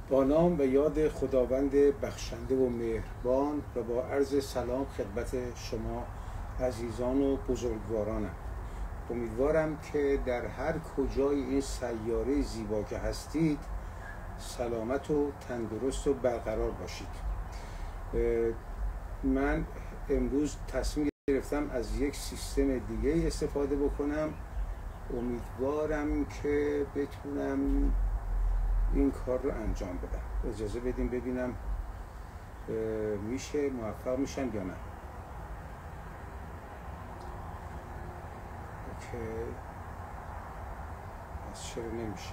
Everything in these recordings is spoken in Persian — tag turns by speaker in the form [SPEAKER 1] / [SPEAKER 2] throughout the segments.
[SPEAKER 1] با نام و یاد خداوند بخشنده و مهربان و با عرض سلام خدمت شما عزیزان و بزرگوارانم. امیدوارم که در هر کجای این سیاره زیبا که هستید سلامت و تندرست و برقرار باشید. من امروز تصمیم گرفتم از یک سیستم دیگه استفاده بکنم. امیدوارم که بتونم این کار رو انجام بدم. اجازه بدیم ببینم میشه، موفق میشم یا نه. اوکی، پس چرا نمیشه؟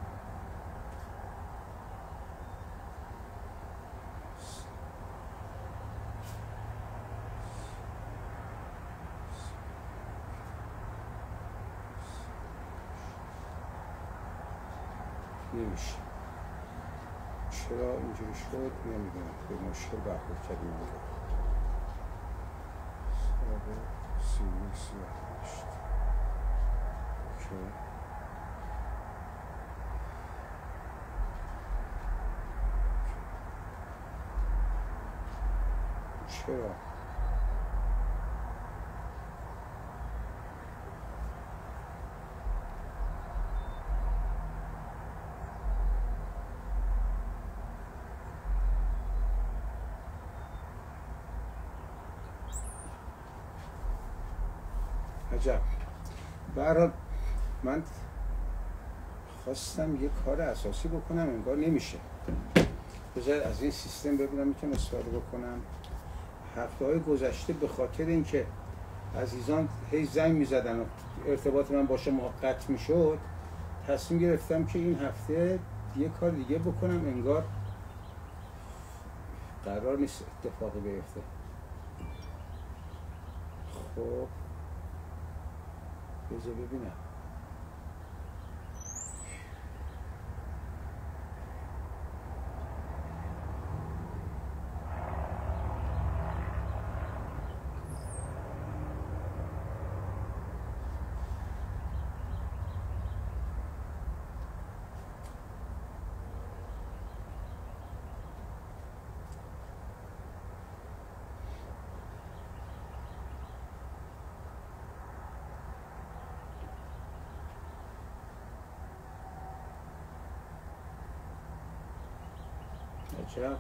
[SPEAKER 1] نمیشه. چرا اینجوری شد نمیدونم. به مشکل برخورد کردیم. سابق 38. اوکی. چرا؟ عجب. برای من خواستم یه کار اساسی بکنم، انگار نمیشه. بذار از این سیستم ببینم میتونم استفاده بکنم. هفته‌های گذشته به خاطر اینکه عزیزان هی زنگ میزدن و ارتباط من با شما قطع میشد، تصمیم گرفتم که این هفته یه کار دیگه بکنم، انگار قرار نیست اتفاقی بیفته. خب بذار ببینم. عجب.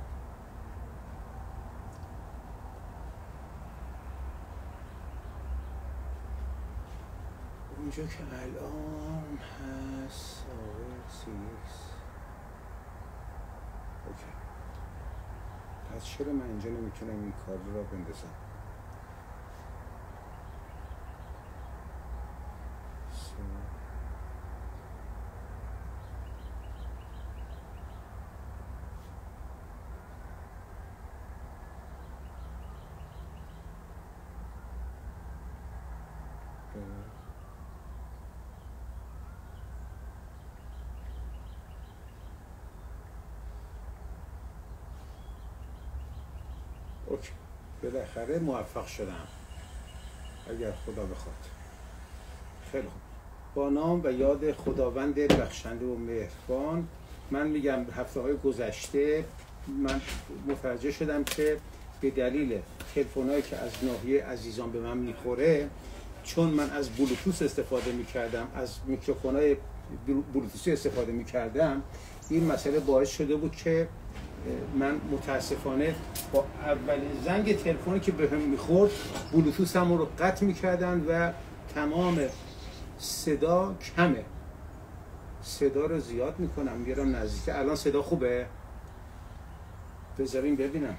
[SPEAKER 1] اینجا که الان هست اوکی. پس چرا من اینجا نمیتونم این کار رو بندازم؟ اوکی، بالاخره موفق شدم اگر خدا بخواد. خیلی خوب. با نام و یاد خداوند بخشنده و مهربان. من میگم هفته‌های گذشته من متوجه شدم که به دلیل تلفن‌هایی که از ناحیه عزیزان به من میخوره، چون من از بلوتوث استفاده میکردم، از میکروفون‌های بلوتوثی استفاده میکردم، این مسئله باعث شده بود که من متاسفانه با اولین زنگ تلفنی که بهم میخورد بلوتوثم رو قطع میکردن و تمام صدا کمه. صدا رو زیاد میکنم، میرم نزدیک. الان صدا خوبه؟ بذاریم ببینم.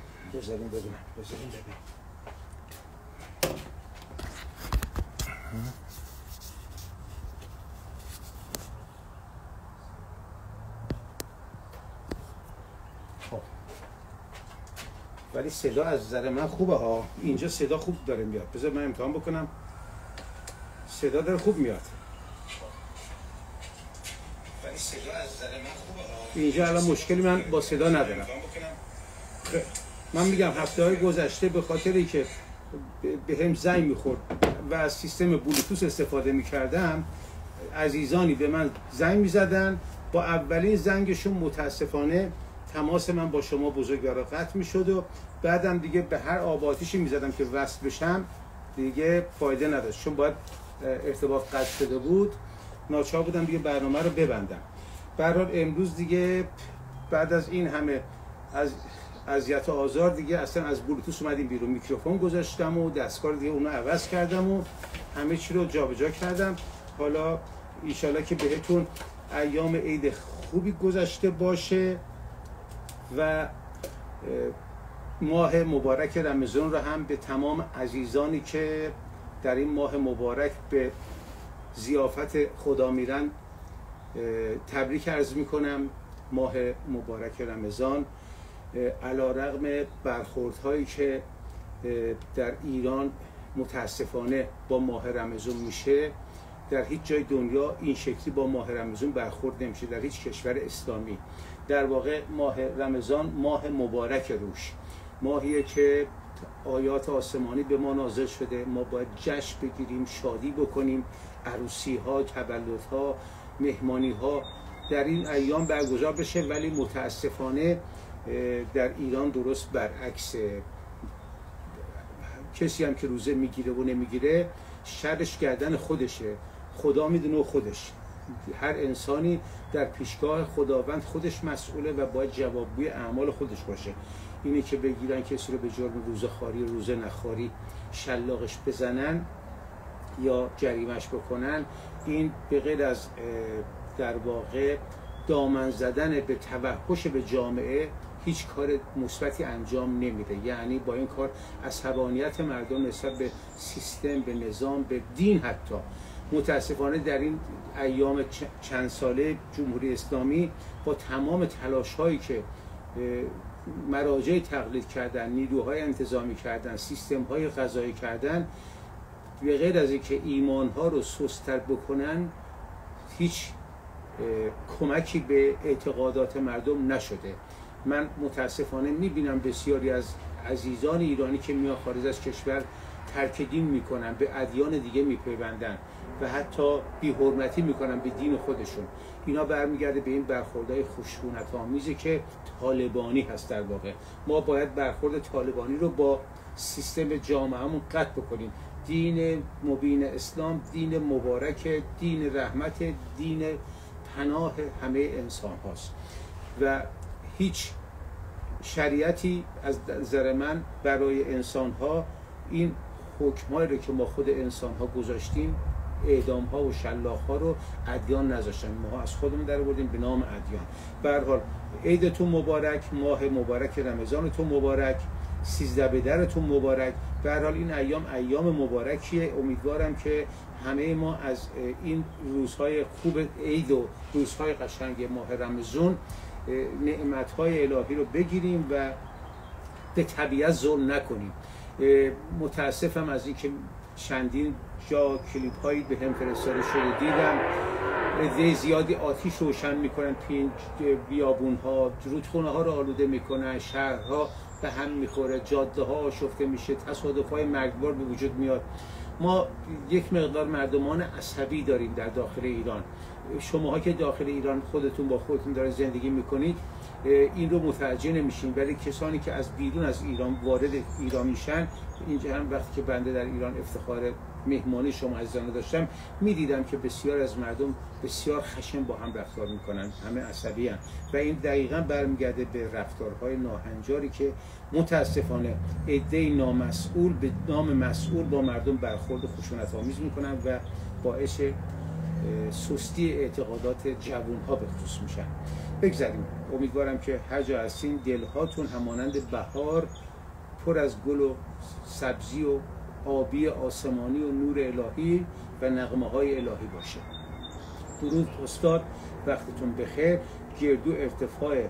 [SPEAKER 1] ولی صدا از نظر من خوبه ها. اینجا صدا خوب داره میاد. بذار من امتحان بکنم. صدا داره خوب میاد. ولی صدا از نظر من خوبه ها. اینجا الان مشکلی من با صدا ندارم. من میگم هفته‌های گذشته به خاطر اینکه به هم زنگ میخورد و از سیستم بلوتوث استفاده میکردم، عزیزانی به من زنگ میزدن، با اولین زنگشون متاسفانه تماس من با شما بزرگوارا قطع میشد و بعدم دیگه به هر آب آتیشی میزدم که وصل بشم دیگه فایده نداشت، چون باید ارتباط قطع شده بود. ناچار بودم دیگه برنامه رو ببندم. به هر حال امروز دیگه بعد از این همه از اذیت و آزار دیگه اصلا از بلوتوث اومدیم بیرون، میکروفون گذاشتم و دستگاه دیگه اونو عوض کردم و همه چی رو جابجا کردم. حالا ایشالا که بهتون ایام عید خوبی گذشته باشه و ماه مبارک رمضان رو هم به تمام عزیزانی که در این ماه مبارک به ضیافت خدا میرن تبریک عرض میکنم. ماه مبارک رمضان علیرغم برخوردهایی که در ایران متاسفانه با ماه رمضان میشه، در هیچ جای دنیا این شکلی با ماه رمضان برخورد نمیشه، در هیچ کشور اسلامی. در واقع ماه رمضان ماه مبارک روش، ماهیه که آیات آسمانی به ما نازل شده، ما باید جشن بگیریم، شادی بکنیم، عروسی ها، تولد ها، مهمانی ها در این ایام برگزار بشه. ولی متاسفانه در ایران درست برعکس، کسی هم که روزه میگیره و نمیگیره شرش گردن خودشه، خدا میدونه و خودش. هر انسانی در پیشگاه خداوند خودش مسئوله و باید جوابگوی اعمال خودش باشه. اینه که بگیرن کسی رو به جرم روزه خواری و روزه نخواری شلاقش بزنن یا جریمش بکنن، این به غیر از در واقع دامن زدن به توحش به جامعه هیچ کار مثبتی انجام نمیده. یعنی با این کار عصبانیت مردم نسبت به سیستم، به نظام، به دین حتی متاسفانه در این ایام چند ساله جمهوری اسلامی با تمام تلاش هایی که مراجع تقلید کردن، نیروهای انتظامی کردن، سیستم های قضایی کردن، به غیر از اینکه ایمان ها رو سست‌تر بکنن هیچ کمکی به اعتقادات مردم نشده. من متاسفانه میبینم بسیاری از عزیزان ایرانی که میان خارج از کشور ترک دین میکنن، به ادیان دیگه میپیوندن و حتی بی‌حرمتی میکنن به دین خودشون. اینا برمیگرده به این برخوردهای خشونت آمیزی که طالبانی هست. در واقع ما باید برخورد طالبانی رو با سیستم جامعهمون قطع بکنیم. دین مبین اسلام دین مبارک، دین رحمت، دین پناه همه انسان هاست و هیچ شریعتی از نظر من برای انسان ها این حکمایی رو که ما خود انسان ها گذاشتیم، اعدام ها و شلاق ها رو ادیان نذاشتن، ما از خودمون در آوردیم به نام ادیان. به هر حال عیدتون مبارک، ماه مبارک رمضانتون مبارک، 13 بدرتون مبارک. به هر حال این ایام مبارکیه. امیدوارم که همه ما از این روزهای خوب عید و روزهای قشنگ ماه رمضان نعمت‌های الهی رو بگیریم و به طبیعت ظلم نکنیم. متاسفم از اینکه چندین جا کلیپ هایی به هم فرستاده شده دیدم عده زیادی آتش روشن میکنن، بیابون ها، رودخونه ها رو آلوده میکنن، شهرها به هم میخوره، جاده ها آشفته میشه، تصادف های مرگبار به وجود میاد. ما یک مقدار مردمان عصبی داریم در داخل ایران. شماها که داخل ایران خودتون با خودتون دارین زندگی میکنید این رو متوجه نمیشین، ولی کسانی که از بیرون از ایران وارد ایران میشن، اینجا هم وقتی که بنده در ایران افتخار مهمانی شما عزیزان داشتم میدیدم که بسیار از مردم بسیار خشن با هم رفتار میکنن، همه عصبی هم. و این دقیقا برمیگرده به رفتارهای ناهنجاری که متاسفانه عده نامسئول به نام مسئول با مردم برخورد خشونت آمیز میکنن و باعث سستی اعتقادات جوانها به خصوص میشن. بگذاریم. امیدوارم که هر جا هستین دلهاتون همانند بهار پر از گل و سبزی و آبی آسمانی و نور الهی و نغمه های الهی باشه. درود استاد، وقتتون بخیر. گردو ارتفاع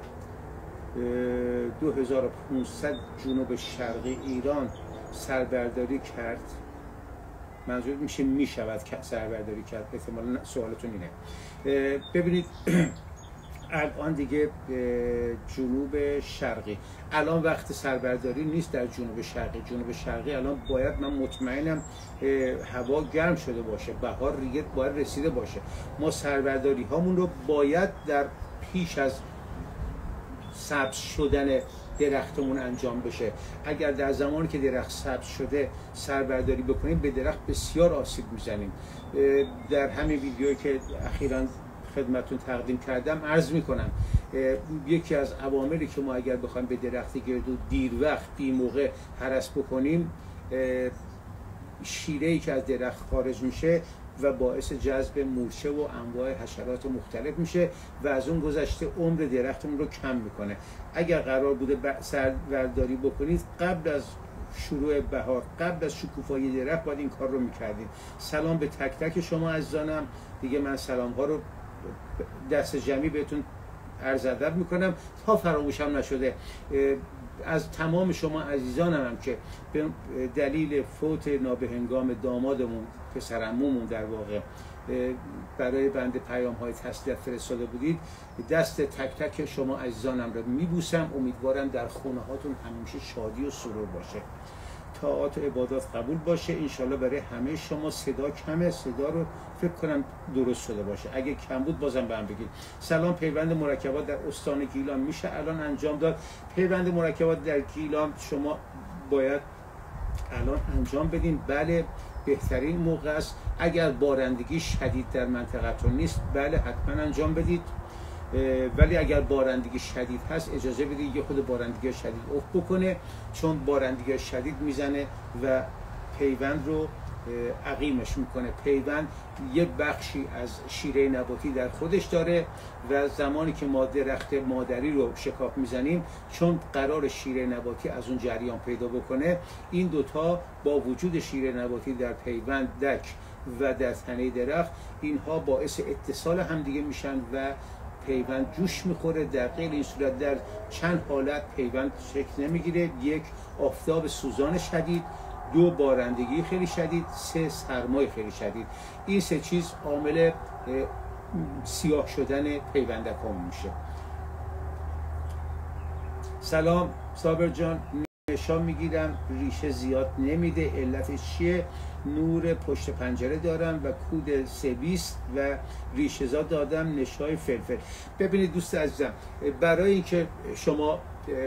[SPEAKER 1] 2500 جنوب شرقی ایران سربرداری کرد. منظور میشود سربرداری کرد. احتمالاً سوالتون اینه. ببینید الان دیگه جنوب شرقی الان وقت سربرداری نیست در جنوب شرقی. جنوب شرقی الان باید، من مطمئنم هوا گرم شده باشه، بهار دیگه باید رسیده باشه. ما سربرداری هامون رو باید در پیش از سبز شدن درختمون انجام بشه. اگر در زمانی که درخت سبز شده سربرداری بکنیم به درخت بسیار آسیب میزنیم. در همین ویدیویی که اخیراً خدمتتون تقدیم کردم عرض میکنم یکی از عواملی که ما اگر بخوایم به درخت گردو دیر وقت بی موقع هرس بکنیم، شیره‌ای که از درخت خارج میشه و باعث جذب مورچه و انواع حشرات مختلف میشه و از اون گذشته عمر درختمون رو کم میکنه. اگر قرار بوده سربرداری بکنید قبل از شروع بهار، قبل از شکوفایی درخت باید این کار رو میکردیم. سلام به تک تک شما عزیزانم. دیگه من سلام ها رو دست جمعی بهتون عرض ادب میکنم تا فراموشم نشده. از تمام شما عزیزانم هم که به دلیل فوت نابهنگام دامادمون، پسر عمومون در واقع، برای بنده پیام های تسلیت فرستاده بودید، دست تک تک شما عزیزانم رو میبوسم. امیدوارم در خونه هاتون همیشه شادی و سرور باشه، طاعات و عبادات قبول باشه. انشالله برای همه شما صدا کمه، صدا رو فکر کنم درست شده باشه. اگه کم بود بازم به هم بگید. سلام. پیوند مرکبات در استان گیلان میشه الان انجام داد؟ پیوند مرکبات در گیلان شما باید الان انجام بدین. بله، بهترین موقع است. اگر بارندگی شدید در منطقتون نیست، بله حتما انجام بدید. ولی اگر بارندگی شدید هست اجازه بدید یه خود بارندگی شدید افت بکنه، چون بارندگی شدید میزنه و پیوند رو عقیمش میکنه. پیوند یه بخشی از شیره نباتی در خودش داره و زمانی که ما درخت مادری رو شکاف میزنیم، چون قرار شیره نباتی از اون جریان پیدا بکنه، این دوتا با وجود شیره نباتی در پیوند دک و در تنه درخت، اینها باعث اتصال همدیگه میشن و پیوند جوش میخوره. در غیر این صورت در چند حالت پیوند شکل نمیگیره: یک، آفتاب سوزان شدید; دو، بارندگی خیلی شدید; سه، سرمای خیلی شدید. این سه چیز عامل سیاه شدن پیوندکام میشه. سلام صابر جان. نشان میگیرم ریشه زیاد نمیده، علتش چیه؟ نور پشت پنجره دارم و کود 320 و ریشه زاد دادم، نشای فلفل. ببینید دوست عزیزم، برای اینکه شما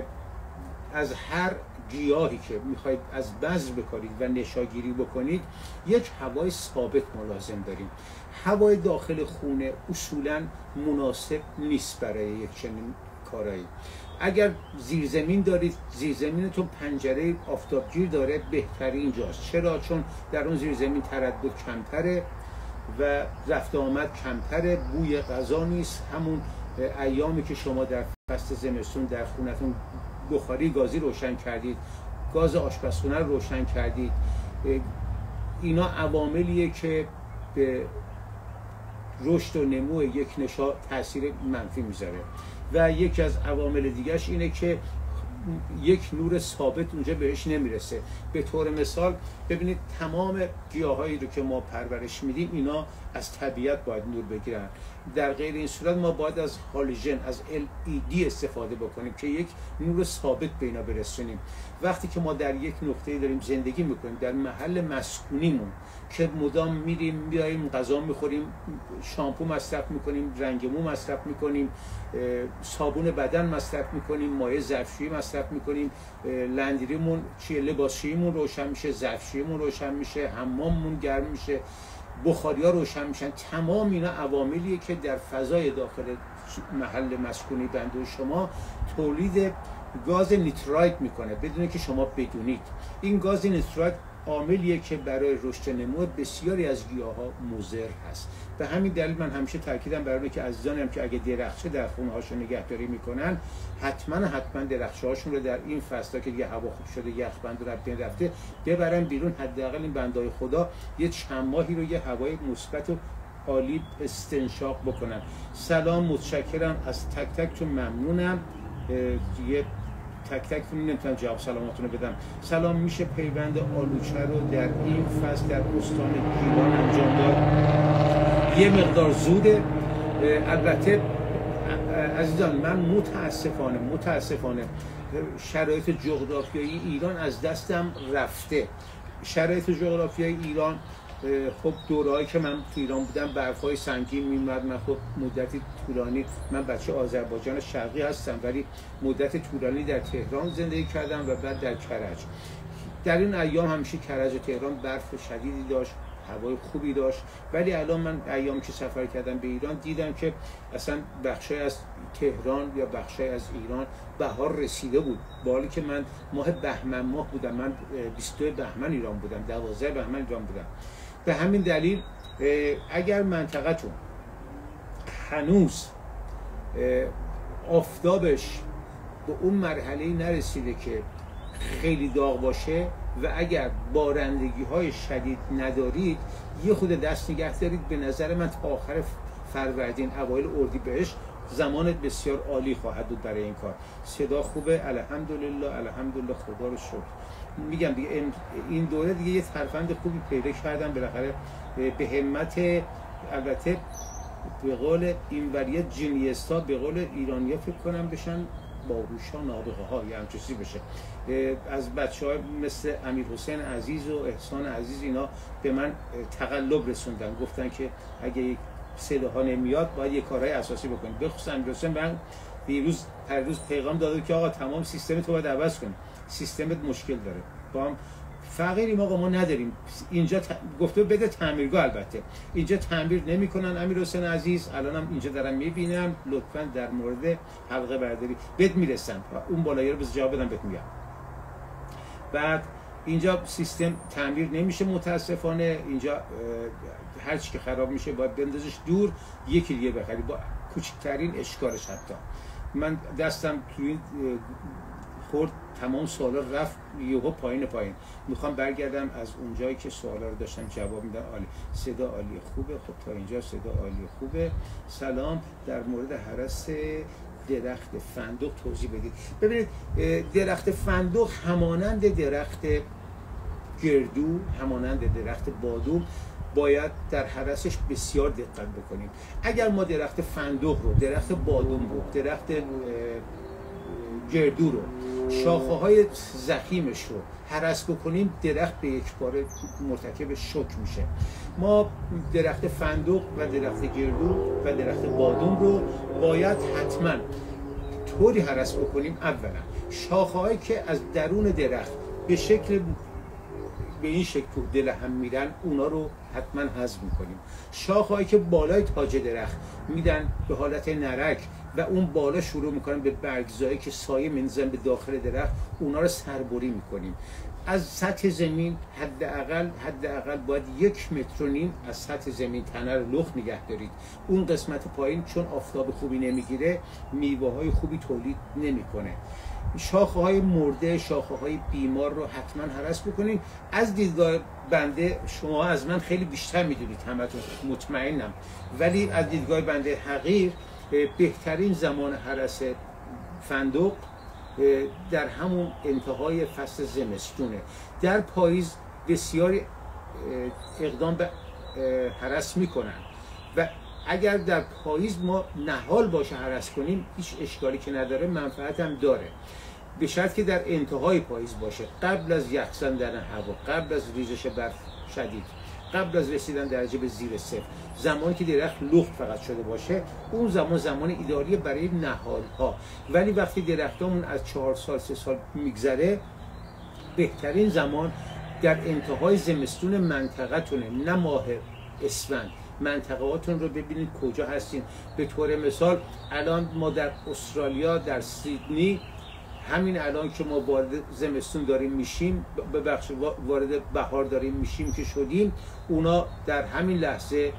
[SPEAKER 1] از هر گیاهی که میخواید از بذر بکارید و نشاگیری بکنید، یک هوای ثابت ما لازم داریم. هوای داخل خونه اصولا مناسب نیست برای یک چنین کارایی. اگر زیرزمین دارید، زیرزمینتون پنجره آفتابگیر داره، بهترین جاست. چرا؟ چون در اون زیرزمین تردد کمتره و رفت آمد کمتره، بوی غذا نیست. همون ایامی که شما در فصل زمستون در خونتون بخاری گازی روشن کردید، گاز آشپزخونه رو روشن کردید، اینا عواملیه که به رشد و نمو یک نشا تاثیر منفی میذاره. و یکی از عوامل دیگرش اینه که یک نور ثابت اونجا بهش نمیرسه. به طور مثال ببینید تمام گیاهایی رو که ما پرورش میدیم اینا از طبیعت باید نور بگیرن. در غیر این صورت ما باید از هالوژن، از LED استفاده بکنیم که یک نور ثابت به اینا برسونیم. وقتی که ما در یک نقطه‌ای داریم زندگی میکنیم، در محل مسکونیمون که مدام میریم میایم، غذا میخوریم، شامپو مصرف میکنیم، رنگ مو مصرف میکنیم، صابون بدن مصرف میکنیم، مایع ظرفشویی مصرف میکنیم، لندریمون چیه، لباسشوییمون روشن میشه، ظرفشوییمون روشن میشه، حماممون گرم میشه، بخاریا روشن میشن. تمام اینا عواملیه که در فضای داخل محل مسکونی بنده و شما تولید گاز نیترایت میکنه بدون که شما بدونید. این گاز نیترایت عاملیه که برای رشد نمو بسیاری از گیاها مضر هست. به همین دلیل من همیشه تاکیدم بر اینه که عزیزانم که اگه درخچه در خونه هاشون نگهداری میکنن، حتما درخچه هاشون رو در این فصل که دیگه هوا خوب شده، یخبند رو بین رفته، ببرن بیرون. حداقل این بندای خدا یه چند ماهی رو یه هوای مثبت و عالی استنشاق بکنن. سلام، متشکرم از تک تکتون، ممنونم. یه تک تکتون نمیتونم جواب سلاماتون رو بدم. سلام، میشه پیوند آلوچه رو در این فصل در استان گیلان انجام داد؟ یه مقدار زوده. البته عزیزان من متاسفانه شرایط جغرافیایی ایران از دستم رفته. شرایط جغرافیایی ایران خب دورهایی که من تو ایران بودم برفای سنگین میومد. من خب مدتی طولانی، من بچه آذربایجان شرقی هستم ولی مدت طولانی در تهران زندگی کردم و بعد در کرج. در این ایام همیشه کرج و تهران برف شدیدی داشت، هوای خوبی داشت، ولی الان من ایام که سفر کردم به ایران دیدم که اصلا بخشای از تهران یا بخشای از ایران بهار رسیده بود، با حالی که من ماه بهمن ماه بودم. من 22 بهمن ایران بودم، 12 بهمن ایران بودم. به همین دلیل اگر منطقتون هنوز آفتابش به اون مرحله نرسیده که خیلی داغ باشه و اگر بارندگی های شدید ندارید، یه خود دست نگه دارید. به نظر من تا آخر فروردین اوایل اردیبهشت زمانت بسیار عالی خواهد بود برای این کار. صدا خوبه، الحمدلله الحمدلله، خدا رو شکر. میگم دیگه این دوره دیگه یه ترفند خوبی پیدا کردم بالاخره، به همت، البته به قول اینوریه جینیستا، به قول ایرانی‌ها فکر کنم بشن باهوشا، نابغه ها، یه همچین چیزی بشه. از بچه‌ها مثل امیرحسین عزیز و احسان عزیز اینا به من تقلب رسوندن، گفتن که اگه یک صداها نمیاد باید یه کارهای اساسی بکنیم. بخصوص امیرحسین من هر روز پیغام داده که آقا تمام سیستم تو باید عوض کنیم، سیستمت مشکل داره. با هم فقیریم آقا، ما نداریم اینجا گفته بده تعمیرگاه. البته اینجا تعمیر نمیکنن امیرحسین عزیز، الانم اینجا دارم میبینم. لطفا در مورد حلقه برداری بهت میرسم، اون بالایی رو بذار جواب بدم بهت میگم. بعد اینجا سیستم تعمیر نمیشه متاسفانه، اینجا هر چی که خراب میشه باید بندازش دور، یکی دیگه بخری با کوچکترین اشکالش. حتی من دستم تو این خورد، تمام سوالا رفت یهو پایین. میخوام برگردم از اونجایی که سوالا رو داشتم جواب میدم. عالی، صدا عالی خوبه. خب تا اینجا صدا عالی خوبه. سلام، در مورد هرس درخت فندق توضیح بدید. ببینید درخت فندق همانند درخت گردو، همانند درخت بادوم باید در هرسش بسیار دقت بکنیم. اگر ما درخت فندق رو، درخت بادوم رو، درخت گردو رو، شاخه های ضخیمش رو هرس بکنیم، درخت به یک باره مرتکب شوک میشه. ما درخت فندق و درخت گردو و درخت بادوم رو باید حتما طوری هرس بکنیم. اولا شاخه هایی که از درون درخت به این شکل تو دل هم میرن، اونا رو حتما حذف میکنیم. شاخه‌هایی که بالای تاج درخت میدن به حالت نرک و اون بالا شروع میکنن به برگزایی که سایه میندازن به داخل درخت، اونا رو سربری میکنیم. از سطح زمین حداقل باید 1.5 متر از سطح زمین تنه رو لخت نگه دارید. اون قسمت پایین چون آفتاب خوبی نمیگیره، میوه‌های خوبی تولید نمیکنه. شاخه‌های مرده، شاخه‌های بیمار رو حتما هرس بکنید. از دیدگاه بنده، شما از من خیلی بیشتر میدونید همتون، مطمئنم، ولی از دیدگاه بنده حقیر بهترین زمان هرس فندق در همون انتهای فصل زمستونه. در پاییز بسیاری اقدام به هرس میکنن و اگر در پاییز ما نهال باشه هرس کنیم، هیچ اشکالی که نداره، منفعت هم داره، به شرط که در انتهای پاییز باشه، قبل از یخ زدن هوا، قبل از ریزش برف شدید، قبل از رسیدن درجه به زیر صفر، زمانی که درخت لخت فقط شده باشه، اون زمان ایدئالی برای نهال ها. ولی وقتی درختامون از 4 سال 3 سال میگذره، بهترین زمان در انتهای زمستون منطقه‌تونه، نه ماه اسفند. منطقه‌هاتون رو ببینید کجا هستین. به طور مثال الان ما در استرالیا، در سیدنی، همین الان که ما وارد زمستون داریم میشیم، وارد بهار داریم میشیم که شدیم، اونا در همین لحظه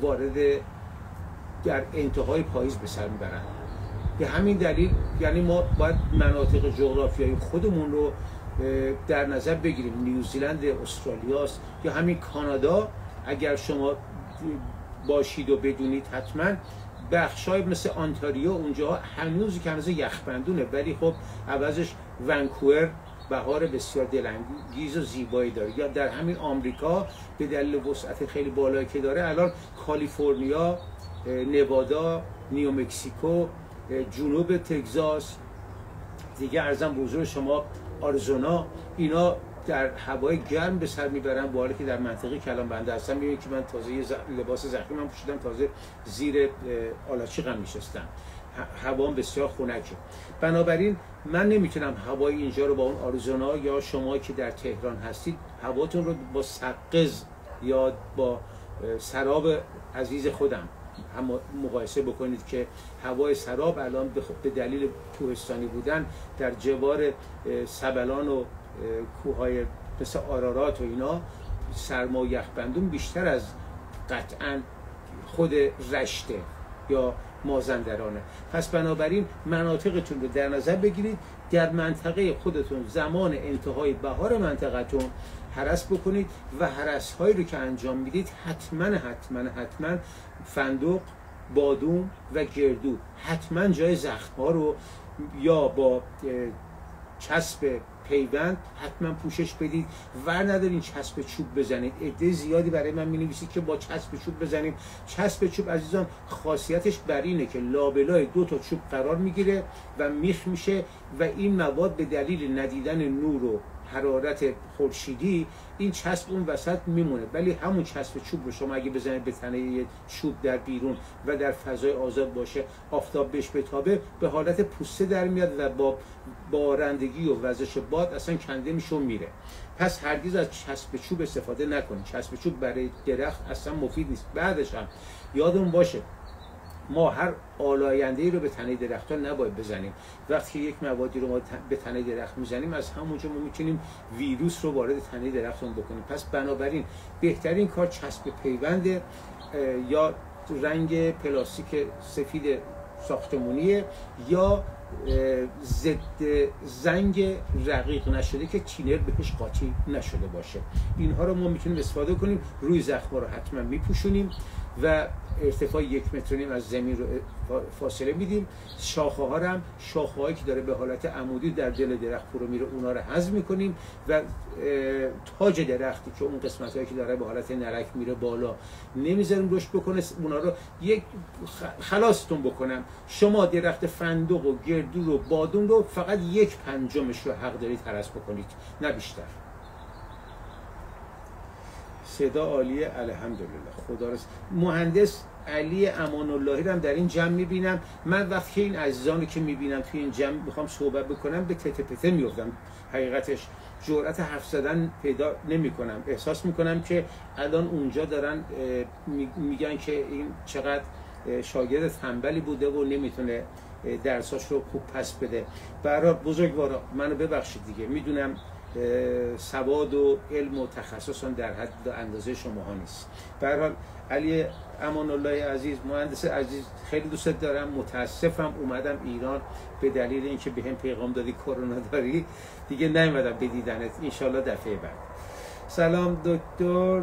[SPEAKER 1] در انتهای پاییز به سر میبرن. به همین دلیل یعنی ما باید مناطق جغرافیایی خودمون رو در نظر بگیریم. نیوزیلند، استرالیاست یا همین کانادا، اگر شما باشید و بدونید حتما، بخشای مثل آنتاریو اونجا هنوز که هنوز یخبندونه، ولی خب عوضش ونکوور بهار بسیار دلانگیز و زیبایی داره. یا در همین آمریکا به دلیل وسعت خیلی بالایی که داره، الان کالیفرنیا، نوادا، نیومکسیکو، جنوب تگزاس، دیگه ارزم به حضور شما آریزونا، اینا در هوای گرم به سر میبرن، با حالی که در منطقه که الان بنده هستم میبینید که من تازه یه لباس زخمی من پوشیدم، تازه زیر آلاچیقم نشستم، هوا بسیار خنکه. بنابراین من نمیتونم هوای اینجا رو با اون آریزونا یا شما که در تهران هستید هواتون رو با سقز یا با سراب عزیز خودم هم مقایسه بکنید که هوای سراب الان به دلیل کوهستانی بودن در جوار سبلان و کوههای مثل آرارات و اینا سرما و یخبندون بیشتر از قطعا خود رشته یا مازندرانه. پس بنابراین مناطقتون رو در نظر بگیرید، در منطقه خودتون زمان انتهای بهار منطقتون هرس بکنید و هرس هایی رو که انجام میدید حتما فندق، بادوم و گردو حتما جای زخم ها رو یا با چسب پیوند حتما پوشش بدید. ور ندارین چسب چوب بزنید. عده زیادی برای من می‌نویسید که با چسب چوب بزنیم. چسب چوب عزیزان خاصیتش بر اینه که لابلای دو تا چوب قرار میگیره و میخ میشه و این مواد به دلیل ندیدن نور و حرارت خورشیدی این چسب اون وسط میمونه. ولی همون چسب چوب رو شما اگه بزنید به تنه یه چوب در بیرون و در فضای آزاد باشه، آفتاب بهش بتابه، به حالت پوسته در میاد و با بارندگی و وزش باد اصلا کنده میشه و میره. پس هرگز از چسب چوب استفاده نکنید. چسب چوب برای درخت اصلا مفید نیست. بعدش هم یادون باشه ما هر آلاینده‌ای رو به تنه درخت‌ها نباید بزنیم. وقتی یک موادی رو ما به تنه درخت میزنیم، از همونجا ما میتونیم ویروس رو وارد تنه درختمون بکنیم. پس بنابراین بهترین کار چسب پیوند یا رنگ پلاستیک سفید ساختمونیه یا ضد زنگ رقیق نشده که تینر بهش قاطی نشده باشه. اینها رو ما میتونیم استفاده کنیم. روی زخم‌ها رو حتما میپوشونیم و ارتفاع 1.5 متر از زمین رو فاصله میدیم. شاخه ها رو هم شاخه هایی که داره به حالت عمودی در دل درخت فرو میره اونا رو حذف میکنیم و تاج درختی که اون قسمت هایی که داره به حالت نرک میره بالا نمیذاریم رشد بکنه، اونا رو یک خلاصتون بکنم. شما درخت فندق و گردو و بادون رو فقط 1/5 رو حق دارید هرس بکنید، نه بیشتر. صدا عالیه، الحمدلله. خدا رس. مهندس علی امان اللهی رو هم در این جمع میبینم. من وقتی این عزیزانی که میبینم توی این جمع میخوام صحبت بکنم به تته پته میافتم. حقیقتش جرأت حرف زدن پیدا نمیکنم. احساس میکنم که الان اونجا دارن میگن که این چقدر شاگرد تنبلی بوده و نمیتونه درساش رو خوب پس بده. برای بزرگوارا منو ببخشید دیگه، میدونم سواد و علم و تخصص در حد و اندازه شماها نیست. به هر حال علی امان الله عزیز، مهندس عزیز، خیلی دوست دارم. متاسفم اومدم ایران به دلیل اینکه بهم پیغام دادی کرونا داری، دیگه نیومدم بدیدنت. انشالله دفعه بعد. سلام دکتر،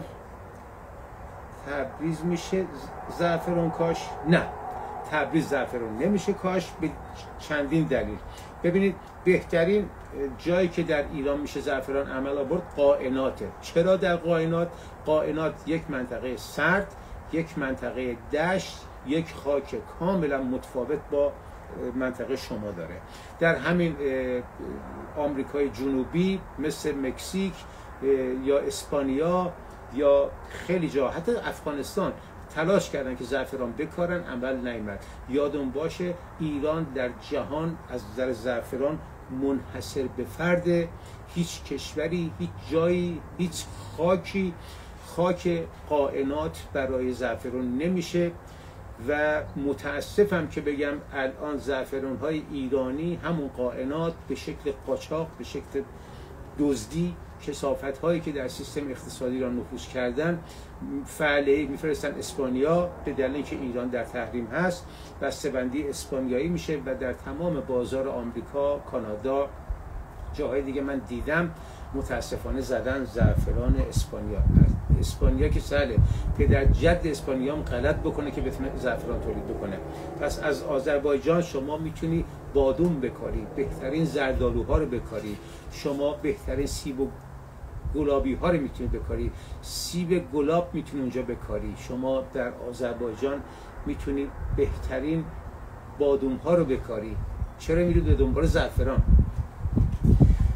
[SPEAKER 1] تبریز میشه زعفران کاش؟ نه، تبریز زعفران نمیشه کاش به چندین دلیل. ببینید بهترین جایی که در ایران میشه زعفران عمل آورد قائناته. چرا در قائنات؟ قائنات یک منطقه سرد، یک منطقه دشت، یک خاک کاملا متفاوت با منطقه شما داره. در همین آمریکای جنوبی مثل مکزیک یا اسپانیا یا خیلی جا، حتی افغانستان تلاش کردن که زعفران بکارن، عمل نیامد. یادون باشه ایران در جهان از نظر زعفران منحصر به فرد. هیچ کشوری، هیچ جایی، هیچ خاکی خاک قائنات برای زعفران نمیشه و متاسفم که بگم الان زعفران های ایرانی همون قائنات به شکل قاچاق، به شکل دزدی، کثافت هایی که در سیستم اقتصادی را نفوذ کردن فعلی میفرستن اسپانیا به دلیل اینکه ایران در تحریم هست. بسته‌بندی اسپانیایی میشه و در تمام بازار آمریکا، کانادا، جاهای دیگه من دیدم متاسفانه زدن زعفران اسپانیا که سهله پدر جد اسپانیا هم غلط بکنه که بتونه زعفران تولید بکنه. پس از آذربایجان شما میتونی بادوم بکاری، بهترین زردآلوها رو بکاری، شما بهترین سیب و گلابی ها رو میتونی بکاری، سیب گلاب میتونی اونجا بکاری. شما در آذربایجان میتونی بهترین بادوم ها رو بکاری. چرا میرید به دنبال زعفران؟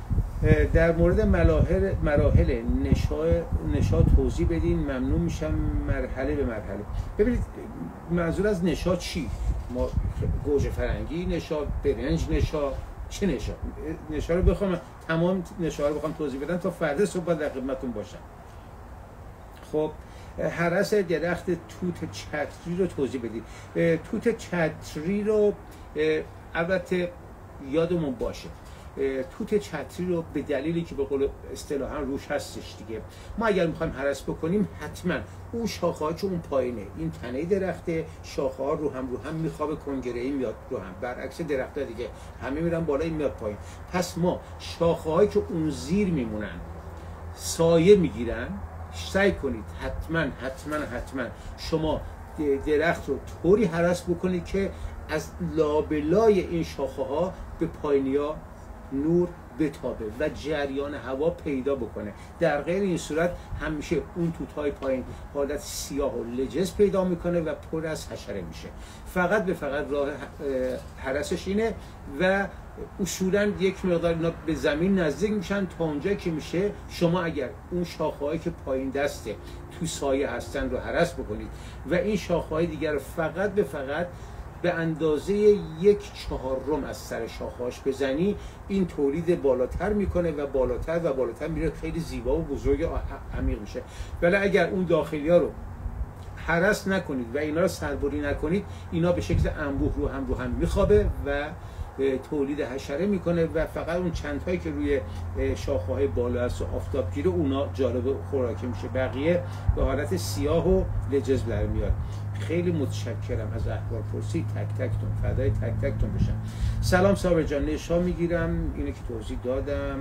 [SPEAKER 1] در مورد مراحل نشا توضیح بدین، ممنون میشم. مرحله به مرحله. ببینید منظور از نشا چی؟ ما گوجه فرنگی نشا، برنج نشا، چه نشا رو بخوام تمام نشا رو بخوام توضیح بدم تا فردا صبح در خدمتتون باشم. خب هرس درخت توت چتری رو توضیح بدید. توت چتری رو البته یادمون باشه توت چتری رو به دلیلی که به قول اصطلاحاً روش هستش دیگه، ما اگر میخوایم هرس بکنیم حتما اون شاخه‌ها که اون پایینه، این تنه درخته، شاخه‌ها رو هم میخوابه، کنگره‌ای میاد رو هم، برعکس درخت‌ها دیگه همه میرن بالا، این میاد پایین. پس ما شاخه‌هایی که اون زیر میمونن سایه میگیرن، سعی کنید حتما شما درخت رو طوری هرس بکنید که از لابلای این شاخه‌ها به پایینیا نور بتابه و جریان هوا پیدا بکنه. در غیر این صورت همیشه اون توت‌های پایین حالت سیاه و لجز پیدا میکنه و پر از حشره میشه. فقط راه هرسش اینه و اصولاً یک مقدار اینا به زمین نزدیک میشن تا اونجایی که میشه شما اگر اون شاخه‌هایی که پایین دسته تو سایه هستن رو هرس بکنید و این شاخه‌های دیگر رو فقط به اندازه 1/4 از سر شاخه‌هاش بزنی، این تولید بالاتر میکنه و بالاتر میره، خیلی زیبا و بزرگ و عمیق میشه. ولی اگر اون داخلی‌ها رو هرس نکنید و اینا رو سربری نکنید، اینا به شکل انبوه رو هم میخوابه و تولید حشره میکنه و فقط اون چند تایی که روی شاخه‌های بالا هست و آفتاب گیره اونا جالب خوراکی میشه، بقیه به حالت سیاه و لجز در میاد. خیلی متشکرم از احوال پرسی تک تکتون، فدای تک تکتون بشم. سلام صابر جان، نشا میگیرم، اینو که توضیح دادم.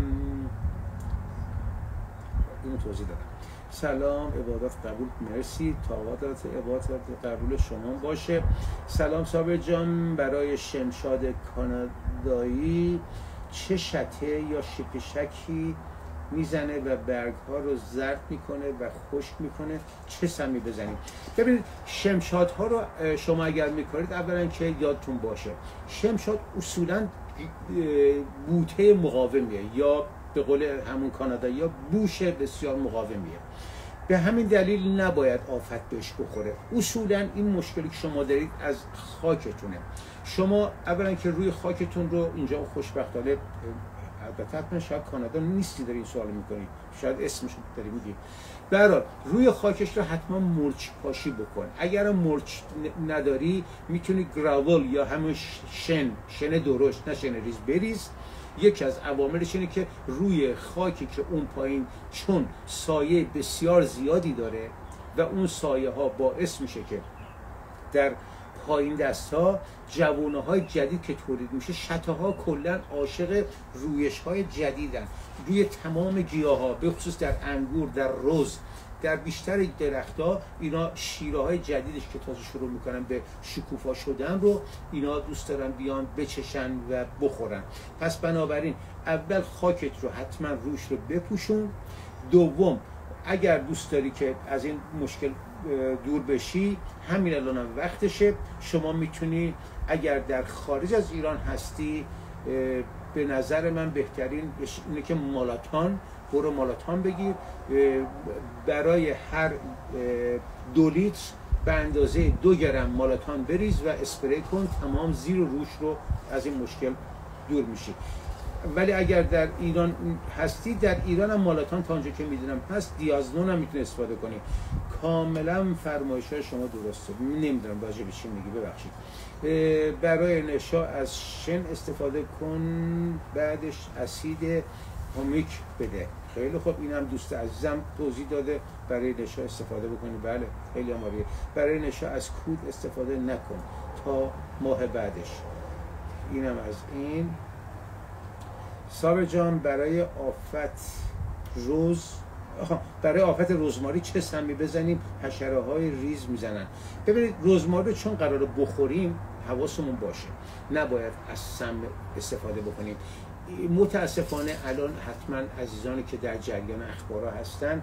[SPEAKER 1] سلام، عبادات قبول، مرسی، طاقات عبادات قبول شما باشه. سلام صابر جان، برای شمشاد کانادایی چه شته یا شپشکی میزنه و برگ ها رو زرد میکنه و خشک میکنه، چه سمی بزنیم؟ ببینید شمشاد ها رو شما اگر میکنید اولا که یادتون باشه شمشاد اصولا بوته مقاومیه یا به قول همون کانادایی یا بوش بسیار مقاومیه، به همین دلیل نباید آفت بهش بخوره. اصولا این مشکلی که شما دارید از خاکتونه. شما اولا که روی خاکتون رو اینجا خوشبختانه، البته حتما شاید کانادا نیستی داری این سوال میکنی، شاید اسمش داری میگی، برای روی خاکش رو حتما مرچ پاشی بکن. اگر مرچ نداری میتونی گراول یا همون شن درشت، نه شن ریز، بریز. یکی از عواملش اینه که روی خاکی که اون پایین چون سایه بسیار زیادی داره و اون سایه ها باعث میشه که در پایین دست ها جوانه های جدید که تولید میشه، شته ها کلا عاشق رویش های جدیدن روی تمام گیاه ها، به خصوص در انگور، در رز، در بیشتر درخت‌ها اینا شیره های جدیدش که تازه شروع میکنن به شکوفا شدن رو اینا دوست دارن بیان بچشن و بخورن. پس بنابراین اول خاکت رو حتما روش رو بپوشون. دوم اگر دوست داری که از این مشکل دور بشی، همین الان هم وقتشه. شما میتونی اگر در خارج از ایران هستی، به نظر من بهترین اینه که برو مالاتان بگیر، برای هر 2 لیتر به اندازه 2 گرم مالاتان بریز و اسپری کن، تمام زیر و روش رو از این مشکل دور میشی. ولی اگر در ایران هستی، در ایران هم مالاتان تا اونجا که میدونم هست، دیازنون هم میتونی استفاده کنی. کاملا فرمایش‌های شما درسته، نمیدونم راجع به چی میگی، ببخشید. برای نشا از شن استفاده کن، بعدش اسید هومیک بده. خیلی خوب، این هم دوست عزیزم توضیح داده برای نشا استفاده بکنی. بله خیلی عالیه. برای نشا از کود استفاده نکن تا ماه بعدش. اینم از این. صابر جان، برای آفت رزماری چه سمی بزنیم؟ حشره های ریز میزنن. ببینید رزماری چون قراره بخوریم حواسمون باشه، نباید از سم استفاده بکنیم. متاسفانه الان حتما عزیزانی که در جریان اخبارها هستن،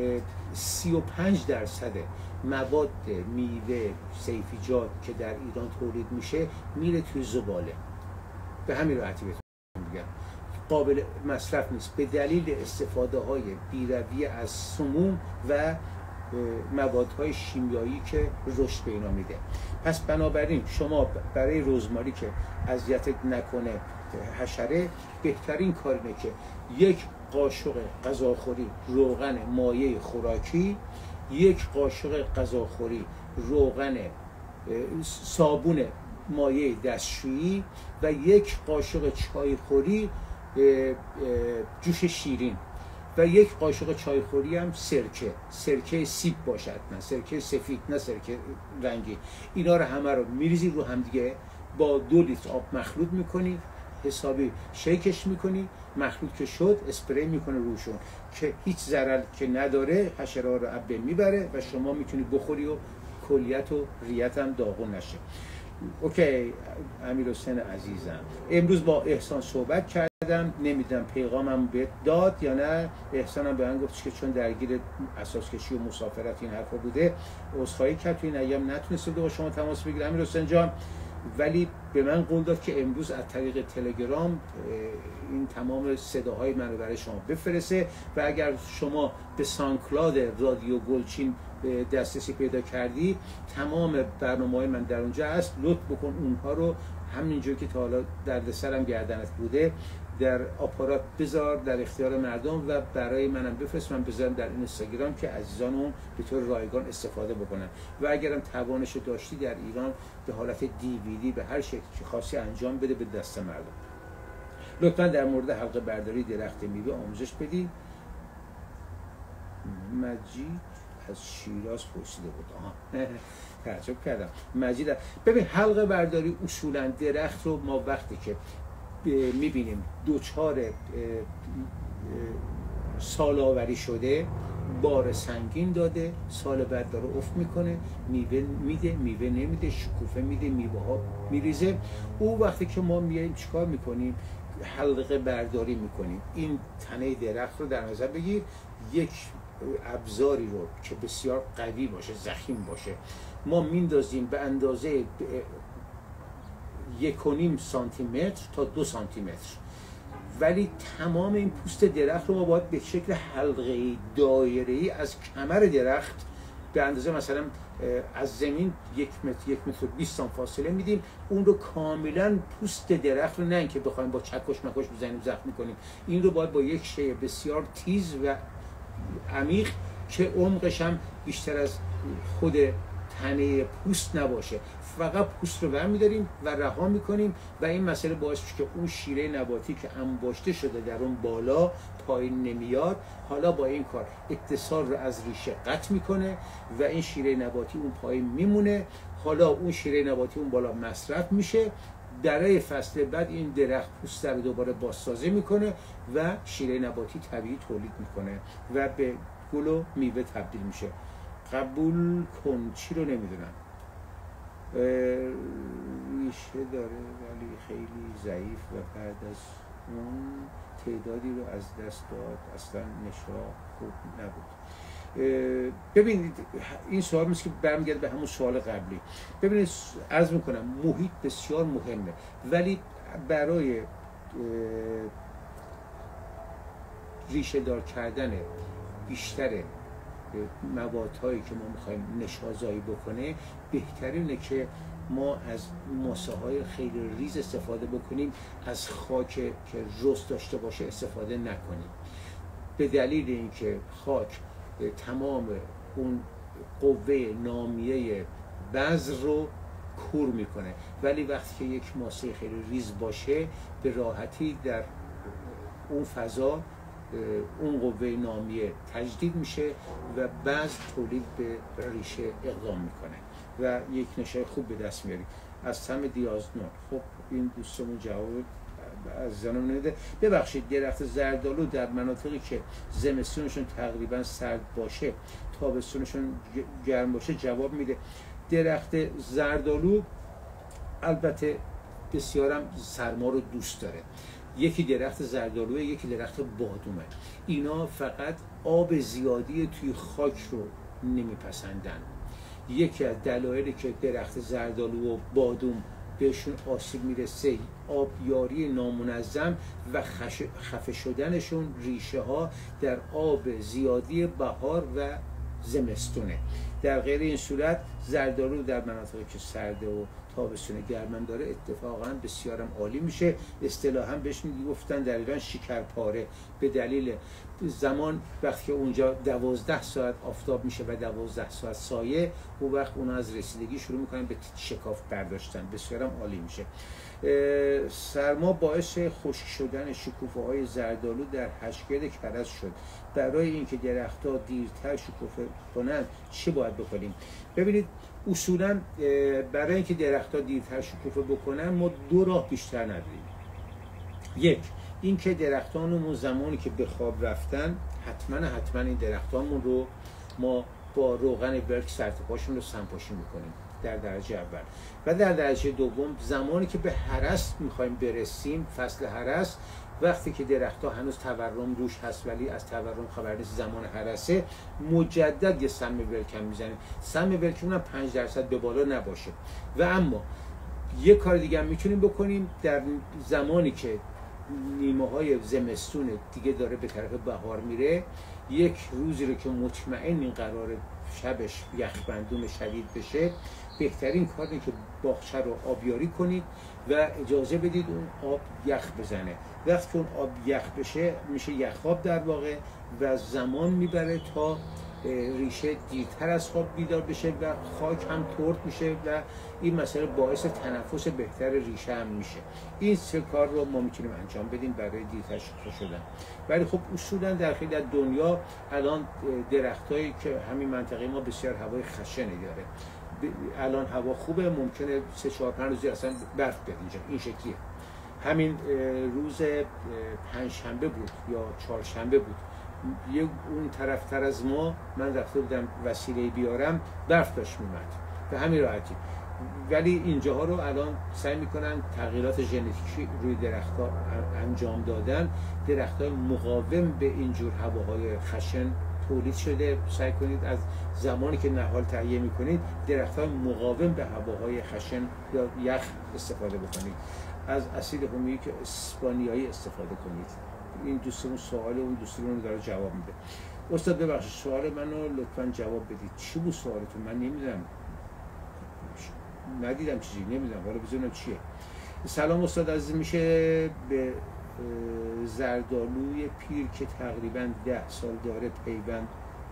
[SPEAKER 1] 35% مواد میوه سیفیجات که در ایران تولید میشه میره توی زباله. به همین راحتی بهتون میگم. قابل مصرف نیست به دلیل استفاده های بی‌رویه از سموم و موادهای شیمیایی که رشد به اینا میده. پس بنابراین شما برای رزماری که اذیتت نکنه حشره، بهترین کار اینه که یک قاشق غذاخوری روغن مایع خوراکی، یک قاشق غذاخوری روغن صابون مایع دستشویی و یک قاشق چایخوری جوش شیرین و یک قاشق چایخوری هم سرکه سیب باشد، نه سرکه سفید، نه سرکه رنگی. اینا رو همه رو میریزی رو هم دیگه، با 2 لیتر آب مخلوط میکنی، حسابی شیکش میکنی، مخلوط که شد اسپری میکنه روشون که هیچ ضرر که نداره، حشره ها رو از بین میبره و شما میتونی بخوری و کلیت و ریت هم داغون نشه. اوکی امیرحسین عزیزم، امروز با احسان صحبت کردم، نمیدونم پیغامم بهت داد یا نه. احسانم به من گفت که چون درگیر اساس کشی و مسافرت این حرفا بوده عذرخواهی کرد، تو این ایام نتونسته با شما تماس بگیره امیرحسین جان، ولی به من قول داد که امروز از طریق تلگرام این تمام صداهای من رو برای شما بفرسته و اگر شما به سانکلاد رادیو گلچین دسترسی پیدا کردی، تمام برنامه‌های من در اونجا هست، لطف بکن اونها رو همینجور که تا حالا دردسرم گردنت بوده در آپارات بذار در اختیار مردم و برای منم بفرست، من بذارم در اینستاگرام که عزیزان اون به طور رایگان استفاده بکنن و اگرم توانش داشتی در ایران به حالت DVD به هر شکلی که خاصی انجام بده به دست مردم. لطفا در مورد حلقه برداری درخت میوه آموزش بدید. مجید از شیراز پرسیده بود. تعجب کردم. مجید ببین، حلقه برداری اصولا درخت رو ما وقتی که میبینیم دوچار سال آوری شده، بار سنگین داده، سال بعد داره افت میکنه، میوه میده، میوه نمیده، شکوفه میده، میوه ها میریزه، او وقتی که ما میاییم چیکار میکنیم؟ حلقه برداری میکنیم. این تنه درخت رو در نظر بگیر، یک ابزاری رو که بسیار قوی باشه، ضخیم باشه، ما میندازیم به اندازه 1.5 سانتی متر تا 2 سانتی متر، ولی تمام این پوست درخت رو ما باید به شکل حلقه دایره‌ای از کمر درخت به اندازه مثلا از زمین 1 متر 20 سانتی فاصله میدیم، اون رو کاملا پوست درخت رو، نه اینکه بخوایم با چکش مکش بزنیم زخم کنیم، این رو باید با یک شی بسیار تیز و عمیق که عمقش هم بیشتر از خود تنه پوست نباشه، فقط پوست رو برمی‌داریم و رها می‌کنیم و این مسئله باعث میشه که اون شیره نباتی که انباشته شده در اون بالا پایین نمیاد. حالا با این کار اتصال رو از ریشه قطع میکنه و این شیره نباتی اون پایین میمونه. حالا اون شیره نباتی اون بالا مصرف میشه، درای فصل بعد این درخت پوست رو دوباره بازسازی میکنه و شیره نباتی طبیعی تولید میکنه و به گل و میوه تبدیل میشه. قبول کن، چی رو نمیدونم، ریشه داره ولی خیلی ضعیف و بعد از اون تعدادی رو از دست داد، اصلا نشا خوب نبود. ببینید این سوال مثل که برمیگرده به همون سوال قبلی. ببینید عرض میکنم محیط بسیار مهمه، ولی برای ریشه دار کردن بیشتر موادهایی که ما میخوایم نشازایی بکنه، بهترینه که ما از ماسه های خیلی ریز استفاده بکنیم، از خاک که رس داشته باشه استفاده نکنیم، به دلیل اینکه خاک تمام اون قوه نامیه بذر رو کور میکنه، ولی وقتی که یک ماسه خیلی ریز باشه به راحتی در اون فضا اون قوه نامیه تجدید میشه و بذر تولید به ریشه اقدام میکنه و یک نشای خوب به دست میاریم. از سم دیازنون. خب این دوستمون جواب از زنم نمیده. ببخشید، درخت زردآلو در مناطقی که زمستونشون تقریبا سرد باشه تابستونشون گرم باشه جواب میده. درخت زردآلو البته بسیارم سرما رو دوست داره. یکی درخت زردآلوه، یکی درخت بادومه. اینا فقط آب زیادی توی خاک رو نمیپسندن. یکی از دلایلی که درخت زردآلو و بادوم بهشون آسیب میرسه، آبیاری نامنظم و خفه شدنشون ریشه ها در آب زیادی بهار و زمستونه. در غیر این صورت زردآلو در مناطقی که سرده و تابستون گرمم داره اتفاقا بسیارم عالی میشه. اصطلاحا بهش میگفتن در ایران شکرپاره، به دلیل زمان وقتی که اونجا 12 ساعت آفتاب میشه و 12 ساعت سایه، اون وقت اونا از رسیدگی شروع میکنن به شکاف برداشتن، بسیارم عالی میشه. سرما باعث خشک شدن شکوفه های زردآلو در حشگرد کرز شد. برای اینکه درختها دیرتر شکوفه کنند چه باید بکنیم؟ ببینید اصولا برای اینکه درختها دیرتر شکوفه بکنن ما دو راه بیشتر نداریم. یک، اینکه درختانمون زمانی که به خواب رفتن حتما این درختانمون رو ما با روغن ورک سرتپاشون رو سمپاشی میکنیم در درجه اول. و در درجه دوم زمانی که به هرس میخوایم برسیم، فصل هرس، وقتی که درختها هنوز تورم روش هست ولی از تورم خبر نیست، زمان هرسه، مجدد یه سم ولکن میزنیم. سم ولکن اونم 5% به بالا نباشه. و اما یه کار دیگه هم میتونیم بکنیم، در زمانی که نیمه های زمستون دیگه داره به طرف بهار میره، یک روزی رو که مطمئن این قرار شبش یخبندون شدید بشه، بهترین کار اینه که باغچه رو آبیاری کنید و اجازه بدید اون آب یخ بزنه. وقتی که اون آب یخ بشه میشه یخاب در واقع و زمان میبره تا ریشه دیرتر از خواب بیدار بشه و خاک هم ترد میشه و این مسئله باعث تنفس بهتر ریشه هم میشه. این سه کار رو ما میتونیم انجام بدیم برای دیرتر شکوفه شدن. ولی خب اصولا در خیلی از دنیا الان درختایی که همین منطقه ما بسیار هوای خشنی داره، الان هوا خوبه، ممکنه 3-4-5 روزی اصلا برف بیاد اینجا، این شکلیه. همین روز پنجشنبه بود یا چهارشنبه بود، یه اون طرفتر از ما من رفته بودم وسیله بیارم، برف داشت میومد به همین راحتی. ولی اینجاها رو الان سعی میکنن تغییرات ژنتیکی روی درخت‌ها انجام دادن، درخت‌های مقاوم به اینجور هواهای خشن تولید شده. سعی کنید از زمانی که نهال تهیه میکنید درخت‌های مقاوم به هواهای خشن یا یخ استفاده بکنید. از اسید هومیک اسپانیایی استفاده کنید. این دوستمون سوال اون دوستمون داره جواب میده. استاد ببخشید سوال منو لطفاً جواب بدید. چی بود سوالتون؟ من نمیدونم، ندیدم چیزی، نمیدونم، حالا بزنم چیه. سلام استاد عزیز، میشه به زردآلوی پیر که تقریباً 10 سال داره پیوند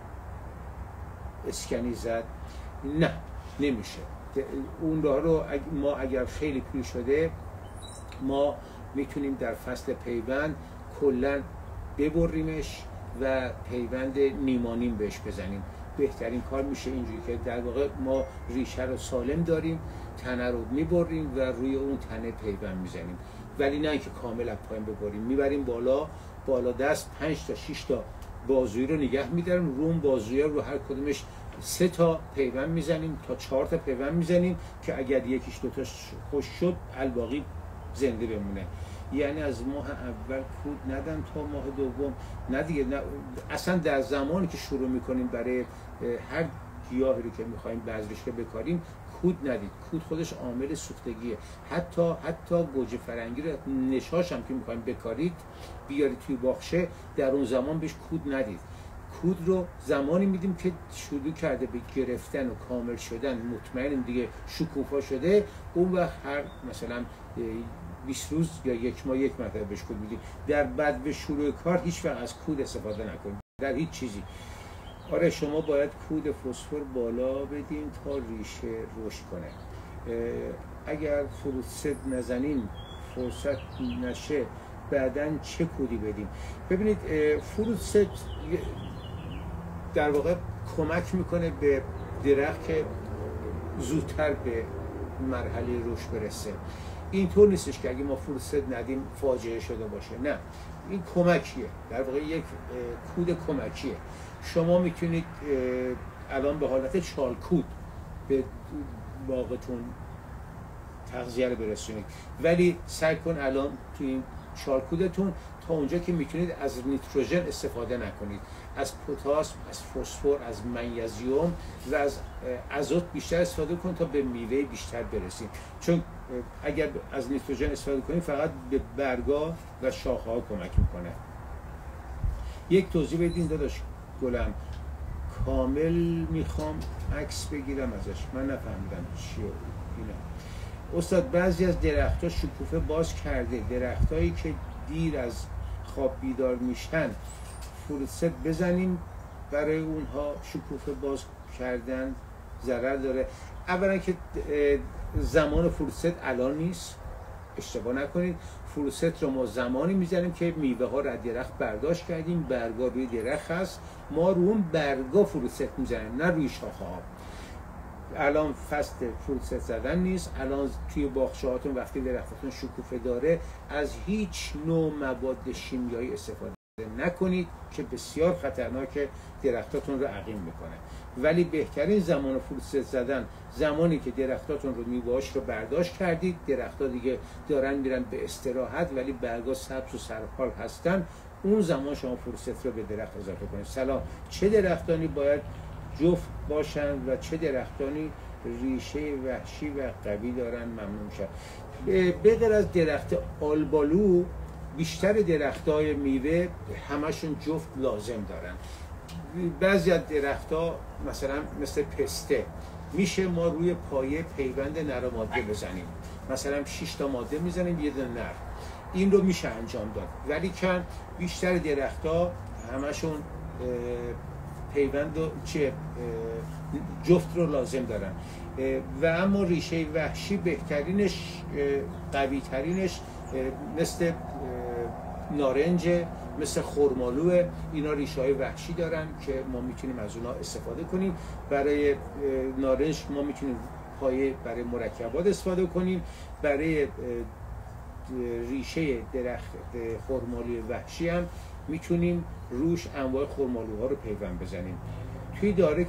[SPEAKER 1] اسکنی زد؟ نه، نمیشه. اون رو ما اگر خیلی پیر شده ما میتونیم در فصل پیوند کلا ببریمش و پیوند نیمانیم بهش بزنیم. بهترین کار میشه اینجوری که در واقع ما ریشه رو سالم داریم، تنه رو میبریم و روی اون تنه پیوند میزنیم، ولی نه اینکه کامل از پایین ببریم. میبریم بالا دست 5 تا 6 تا بازویی رو نگه میداریم، رو اون بازویی رو هر کدومش 3 تا پیوند میزنیم تا 4 تا پیوند میزنیم که اگر یکیش 2 تاش خوش شد الباقی زنده بمونه. یعنی از ماه اول کود ندن تا ماه دوم، نه دیگه، نه اصلا در زمانی که شروع میکنیم برای هر گیاهی رو که میخوایم بذرش که بکاریم کود ندید. کود خودش عامل سوختگیه. حتی گوجه فرنگی رو نشاش هم که میخوایم بکارید بیارید توی باغچه، در اون زمان بهش کود ندید. کود رو زمانی میدیم که شروع کرده به گرفتن و کامل شدن، مطمئنیم دیگه شکوفا شده، اون وقت هر مثلا 20 روز یا 1 ماه 1 مرتبه بهش کود میدیم. در بعد به شروع کار هیچ وقت از کود استفاده نکنید در هیچ چیزی. آره شما باید کود فسفر بالا بدین تا ریشه رشد کنه. اگر فروت‌ست نزنیم فرصت نشه بعدن چه کودی بدیم؟ ببینید فروت‌ست در واقع کمک میکنه به درخت که زودتر به مرحله رشد برسه. اینطور نیستش که اگه ما فروت‌ست ندیم فاجعه شده باشه، نه، این کمکیه، در واقع یک کود کمکیه. شما میتونید الان به حالت چالکود به باغتون تغذیه رو برسونید، ولی سعی کن الان توی این چارکودتون تا اونجا که میتونید از نیتروژن استفاده نکنید، از پتاسیم، از فسفر، از منیزیم و از آزوت بیشتر استفاده کنید تا به میوه بیشتر برسید. چون اگر از نیتروژن استفاده کنید فقط به برگا و شاخه ها کمک میکنه. یک توضیح بدین داداش گلم، کامل میخوام عکس بگیرم ازش، من نفهمیدم چیه اینه. استاد بعضی از درخت‌ها شکوفه باز کرده، درختایی که دیر از خواب بیدار میشن فروت بزنیم برای اونها شکوفه باز کردن ضرر داره؟ اولا که زمان فروت الان نیست، اشتباه نکنید. فروت رو ما زمانی میزنیم که میوه ها رو از درخت برداشت کردیم، برگا روی درخت هست، ما رو اون برگا فروت میزنیم نه روی شاخه ها. الان فصل فروت زدن نیست، الان توی باغچه‌هاتون وقتی درختتون شکوفه داره از هیچ نوع مواد شیمیایی استفاده نکنید که بسیار خطرناکه، درختاتون رو عقیم میکنه. ولی بهترین زمان فروت زدن زمانی که درختاتون رو میوه‌اش رو برداشت کردید، درخت‌ها دیگه دارن میرن به استراحت ولی برگا سبز و سرحال هستن، اون زمان شما فروت رو به درخت اضافه کنید. سلام، چه درختانی باید جفت باشن و چه درختانی ریشه وحشی و قوی دارن؟ ممنون شد. به غیر از درخت آلبالو بیشتر درختای میوه همشون جفت لازم دارن. بعضی از درختها مثلا مثل پسته میشه ما روی پایه پیوند نر و ماده بزنیم، مثلا 6 تا ماده میزنیم یه دونه نر، این رو میشه انجام داد. ولی کن بیشتر درختها همشون پیوند جفت رو لازم دارن و اما ریشه وحشی بهترینش، قوی ترینش مثل نارنج، مثل خرمالوه، اینا ریشه های وحشی دارن که ما میتونیم از اونا استفاده کنیم. برای نارنج ما میتونیم پایه برای مرکبات استفاده کنیم، برای ریشه درخت خرمالوی وحشی هم میتونیم روش انواع خرمالوها رو پیوند بزنیم. توی دایرکت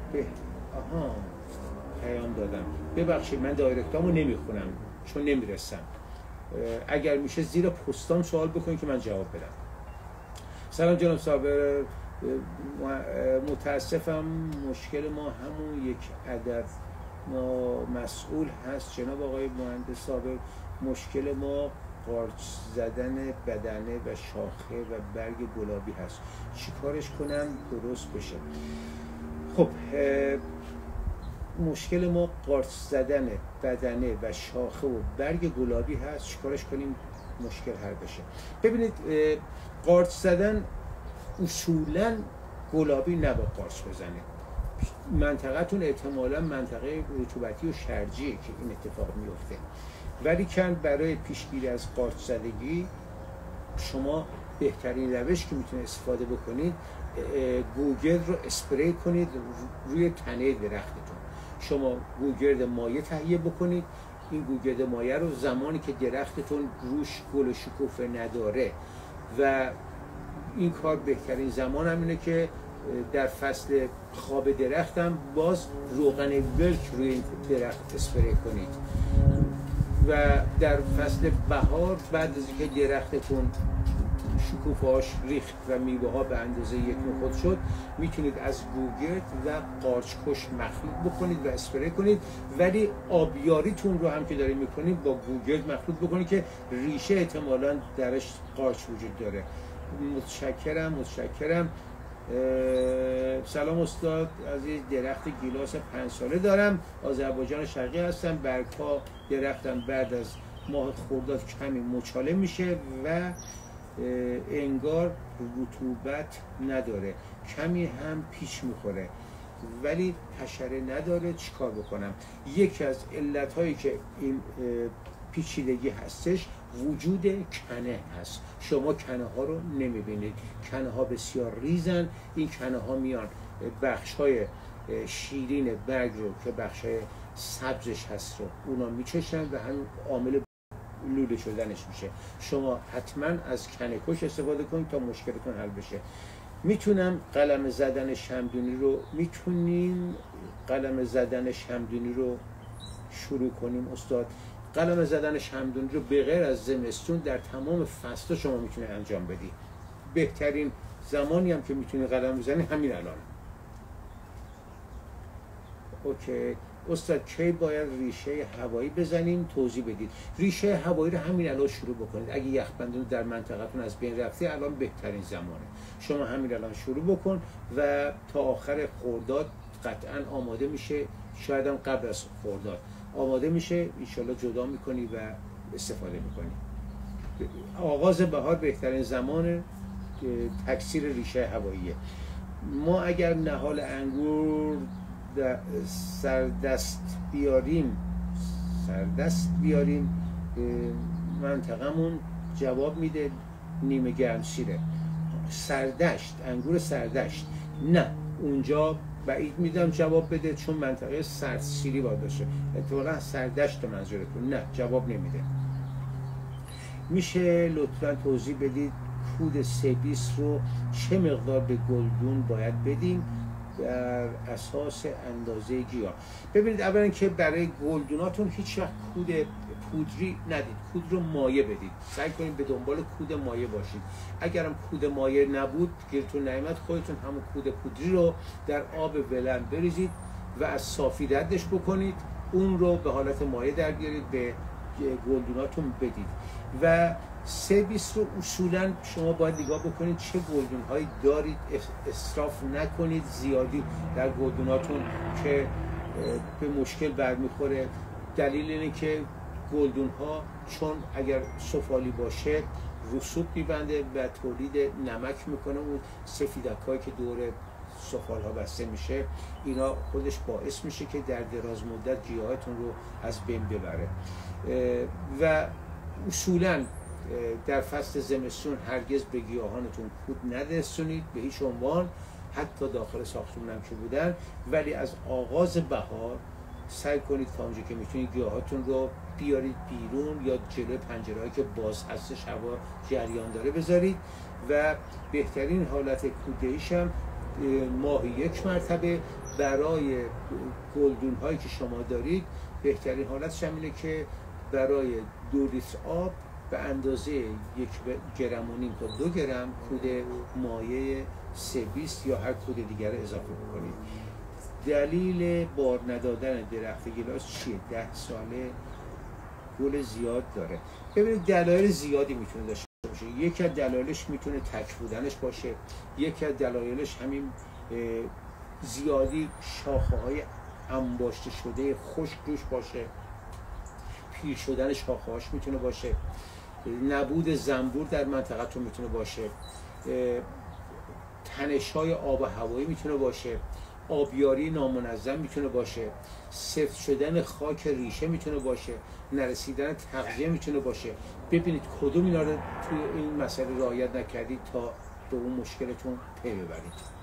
[SPEAKER 1] پیام دادم، ببخشید من دایرکتامو نمیخونم چون نمیرسم، اگر میشه زیر پستام سوال بکنید که من جواب بدم. سلام جناب صابر، متاسفم مشکل ما همون یک عدد مسئول هست جناب آقای مهندس صابر. مشکل ما قارچ زدن بدنه و شاخه و برگ گلابی هست، چیکارش کنم درست بشه؟ خب مشکل ما قارچ زدن بدنه و شاخه و برگ گلابی هست، چیکارش کنیم مشکل حل بشه؟ ببینید قارچ زدن اصولا گلابی نباید قارچ بزنه، منطقتون احتمالا منطقه رطوبتی و شرجیه که این اتفاق میفته. ولی کن برای پیشگیری از قارچ زدگی شما بهترین روش که میتونید استفاده بکنید گوگرد رو اسپری کنید روی تنه درختتون. شما گوگرد مایع تهیه بکنید، این گوگرد مایع رو زمانی که درختتون روش گل و شکوفه نداره و این کار بهترین زمان هم اینه که در فصل خواب درختم باز روغن ولک روی این درخت اسپری کنید و در فصل بهار بعد از اینکه درختتون شکوفه‌هاش ریخت و میوه‌ها به اندازه یک نوع خود شد میتونید از گوگرد و قارچ‌کش مخلوط بکنید و اسپری کنید، ولی آبیاریتون رو هم که دارید میکنید با گوگرد مخلوط بکنید که ریشه احتمالاً درش قارچ وجود داره. متشکرم. سلام استاد، از این درخت گیلاس 5 ساله دارم، آذربایجان شرقی هستم. برگ‌ها درختم بعد از ماه خرداد کمی مچاله میشه و انگار رطوبت نداره، کمی هم پیچ میخوره ولی حشره نداره. چیکار بکنم؟ یکی از علتهایی که این پیچیدگی هستش وجود کنه هست. شما کنه ها رو نمیبینید، کنه ها بسیار ریزن، این کنه ها میان بخش های شیرین برگ رو که بخش های سبزش هست رو اونا میچشن و هم عامل لوله شدنش میشه. شما حتما از کنه کش استفاده کنید تا مشکلتون حل بشه. میتونیم قلم زدن شمعدونی رو شروع کنیم استاد؟ قلم زدن شمعدونی رو به غیر از زمستون در تمام فصل شما میتونید انجام بدی. بهترین زمانی هم که میتونی قلم بزنی همین الان. اوکی استاد کی باید ریشه هوایی بزنیم؟ توضیح بدید. ریشه هوایی رو همین الان شروع بکنید. اگه یخبندون در منطقتون از بین رفته الان بهترین زمانه. شما همین الان شروع بکن و تا آخر خرداد قطعا آماده میشه، شاید هم قبل از خرداد آماده میشه، انشالله جدا میکنی و استفاده میکنی. آغاز بهار بهترین زمان تکثیر ریشه هواییه. ما اگر نهال انگور سردست بیاریم منطقمون جواب میده نیمه گرمسیره. سردشت، انگور سردشت نه، اونجا بعید میدم جواب بده چون منطقه سردسیری باید باشه. اتفاقا سردشت منظورتون نه، جواب نمیده. میشه لطفا توضیح بدید کود سبیس رو چه مقدار به گلدون باید بدیم در اساس اندازه گیاه؟ ببینید اولا که برای گلدوناتون هیچ وقت کود پودری ندید، کود رو مایع بدید. سعی کنید به دنبال کود مایع باشید. اگرم کود مایع نبود گیرتون نیامد، خودتون همون کود پودری رو در آب ولن بریزید و از صافی ردش بکنید، اون رو به حالت مایع در بیارید به گلدوناتون بدید. و سبیس رو اصولا شما باید نگاه بکنید چه گلدون هایی دارید، اسراف نکنید زیادی در گلدوناتون که به مشکل برمیخوره. دلیل اینه که گلدون ها چون اگر سفالی باشه رسوب میبنده و تولید نمک میکنه، اون سفیدک هایی که دور سفال ها بسته میشه، اینا خودش باعث میشه که در دراز مدت گیاهاتون رو از بین ببره. و اصولا در فصل زمستون هرگز به گیاهانتون کود ندرسونید به هیچ عنوان، حتی داخل ساختمون هم که بودن. ولی از آغاز بهار سعی کنید تا اونجا که میتونید گیاهاتون رو بیارید بیرون یا جلوی پنجرهایی که باز هستش هوا جریان داره بذارید. و بهترین حالت کوددهیش هم ماهی یک مرتبه. برای گلدون هایی که شما دارید بهترین حالتش هم اینه که برای 2 لیتر آب به اندازه 1.5 گرم تا 2 گرم کود مایع سبیس یا هر کود دیگر اضافه بکنید. دلیل بار ندادن درخت گیلاس چیه؟ 10 ساله گل زیاد داره. ببینید دلایل زیادی میتونه داشته باشه. یکی از دلایلش میتونه تک بودنش باشه، یکی از دلایلش همین زیادی شاخه های انباشته شده خشک روش باشه، پیر شدن شاخه هاش میتونه باشه، نبود زنبور در منطقتون میتونه باشه، تنش های آب و هوایی میتونه باشه، آبیاری نامنظم میتونه باشه، سفت شدن خاک ریشه میتونه باشه، نرسیدن تغذیه میتونه باشه. ببینید کدوم اینا رو توی این مسئله رعایت نکردید تا به اون مشکلتون پی ببرید.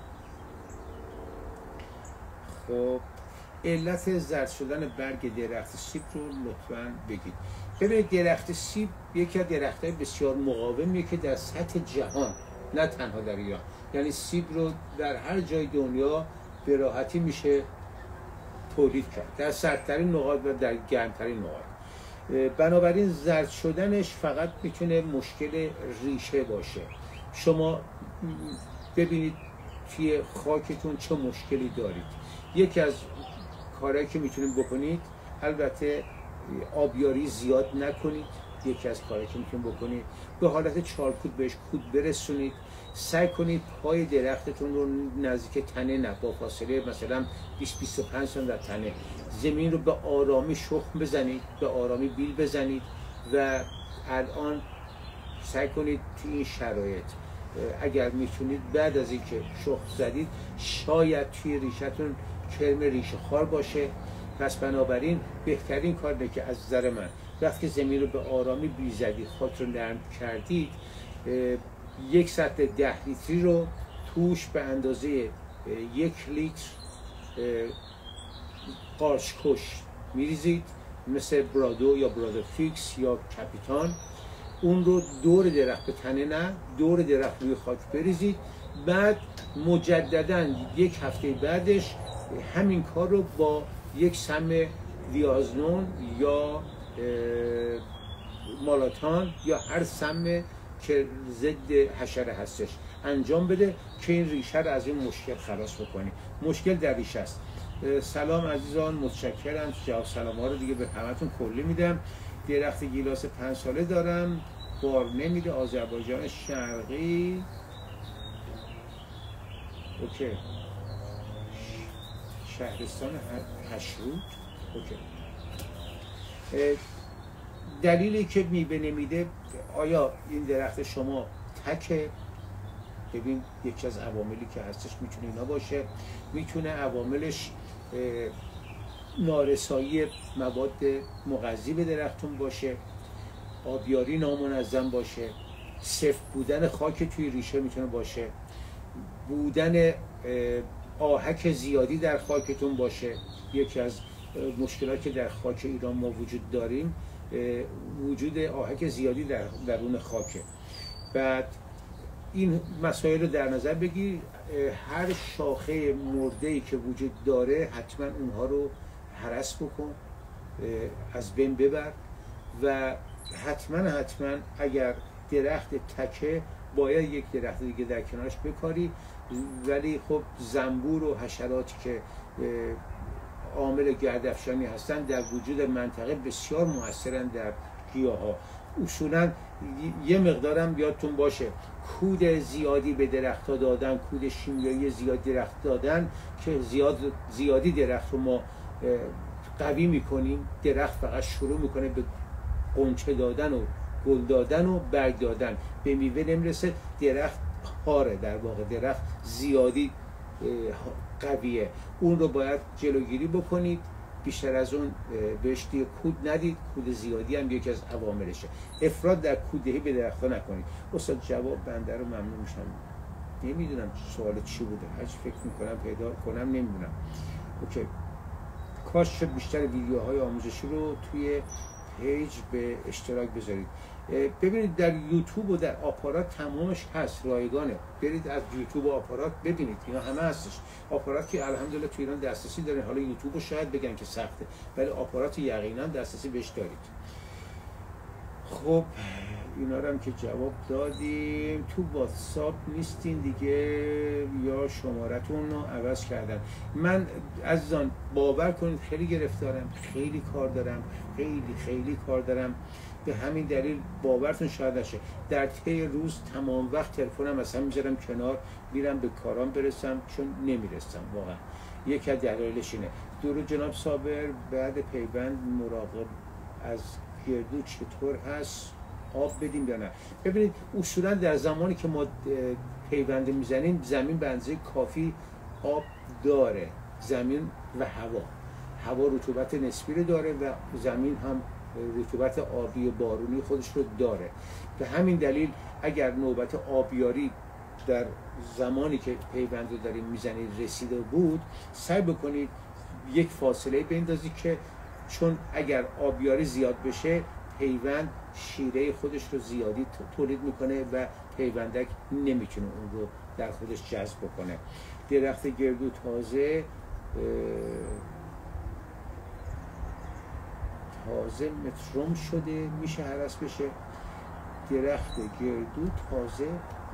[SPEAKER 1] خب علت زرد شدن برگ درخت سیب رو لطفاً بگید. ببینید درخت سیب یکی از درخت‌های بسیار مقاومیه که در سطح جهان، نه تنها در ایران، یعنی سیب رو در هر جای دنیا به راحتی میشه تولید کرد، در سردترین نقاط و در گرمترین نقاط. بنابراین زرد شدنش فقط میتونه مشکل ریشه باشه. شما ببینید توی خاکتون چه مشکلی دارید. یکی از کارهایی که میتونید بکنید، البته آبیاری زیاد نکنید، یکی از کارهایی که میتونید بکنید به حالت چارکود بهش کود برسونید. سعی کنید پای درختتون رو نزدیک تنه نه، با فاصله مثلا 20-25 سانتی در تنه، زمین رو به آرامی شخم بزنید، به آرامی بیل بزنید. و الان سعی کنید توی این شرایط اگر میتونید بعد از اینکه شخم زدید شاید توی ریشتون کرم ریشه خار باشه. پس بنابراین بهترین کار اینه که از نظر من وقتی زمین رو به آرامی بیل زدید، خاک رو نرم کردید، 1 سطل 10 لیتری رو توش به اندازه 1 لیتر قارچکش میریزید، مثل برادو یا برادو فیکس یا کپیتان. اون رو دور درخت، به تنه نه، دور درخت روی خاک بریزید. بعد مجددا 1 هفته بعدش همین کار رو با 1 سم ویازنون یا مالاتان یا هر سم که ضد حشره هستش انجام بده که این ریشه رو از این مشکل خلاص بکنی. مشکل در ریشه است. سلام عزیزان، متشکرم. جواب سلام ها رو دیگه به همتون کلی میدم. درخت گیلاس 5 ساله دارم، بار نمیده. آذربایجان شرقی. اوکی. شهرستان هشرود. اوکی. دلیلی که میوه نمیده، آیا این درخت شما تکه؟ ببین یکی از عواملی که هستش میتونه اینا باشه. میتونه عواملش نارسایی مواد مغذی به درختون باشه، آبیاری نامنظم باشه، سفت بودن خاک توی ریشه میتونه باشه، بودن آهک زیادی در خاکتون باشه. یکی از مشکلاتی که در خاک ایران ما وجود داریم وجود آهک زیادی در درون خاکه. بعد این مسائل رو در نظر بگیر. هر شاخه مرده‌ای که وجود داره حتما اونها رو هرس بکن، از بین ببر و حتما اگر درخت تکه باید یک درخت دیگه در کنارش بکاری. ولی خب زنبور و حشراتی که عامل گردافشانی هستن در وجود منطقه بسیار موثرن در گیاها. اصولا یه مقدارم یادتون باشه کود زیادی به درخت‌ها دادن، کود شیمیایی زیادی درخت دادن که زیادی درخت رو ما قوی میکنیم. درخت فقط شروع میکنه به قنچه دادن و گل دادن و برگ دادن، به میوه نمیرسه. درخت هاره، در واقع درخت زیادی قویه. اون رو باید جلوگیری بکنید. بیشتر از اون بهش دیگه کود ندید. کود زیادی هم یکی از عواملشه. افراط در کوددهی به درخت‌ها نکنید. استاد جواب بنده رو ممنون میشم. نمیدونم سوال چی بوده، هرچی فکر میکنم پیدا کنم نمیدونم. اوکی. کاش شد بیشتر ویدیوهای آموزشی رو توی پیج به اشتراک بذارید. ببینید در یوتیوب و در آپارات تمامش هست، رایگانه. برید از یوتیوب و آپارات ببینید، اینا همه هستش. آپارات که الحمدلله تو ایران دسترسی دارین. حالا یوتیوب رو شاید بگن که سخته، ولی آپارات یقینا دسترسی بهش دارید. خب اینا رو هم که جواب دادیم. تو واتساپ نیستین دیگه یا شمارتون رو عوض کردن؟ من عزیزان باور کنید خیلی گرفتارم، خیلی کار دارم، خیلی کار دارم. به همین دلیل باورتون شاید نشه در طی روز تمام وقت تلفنم مثلا میذارم کنار، میرم به کارام برسم، چون نمیرسم واقعا. یکی از دلایلش اینه. درود جناب صابر، بعد پیوند مراقب از گردو چطور هست؟ آب بدیم یا نه؟ ببینید اصولا در زمانی که ما پیوند میزنیم زمین به اندازه کافی آب داره. زمین و هوا رطوبت نسبی رو داره و زمین هم رطوبت آبی و بارونی خودش رو داره. به همین دلیل اگر نوبت آبیاری در زمانی که پیوند رو داریم میزنید رسیده بود، سعی بکنید یک فاصله بندازید که چون اگر آبیاری زیاد بشه پیوند شیره خودش رو زیادی تولید میکنه و پیوندک نمیتونه اون رو در خودش جذب بکنه. درخت گردو تازه متروم شده، میشه هرس بشه. درخت گردو تازه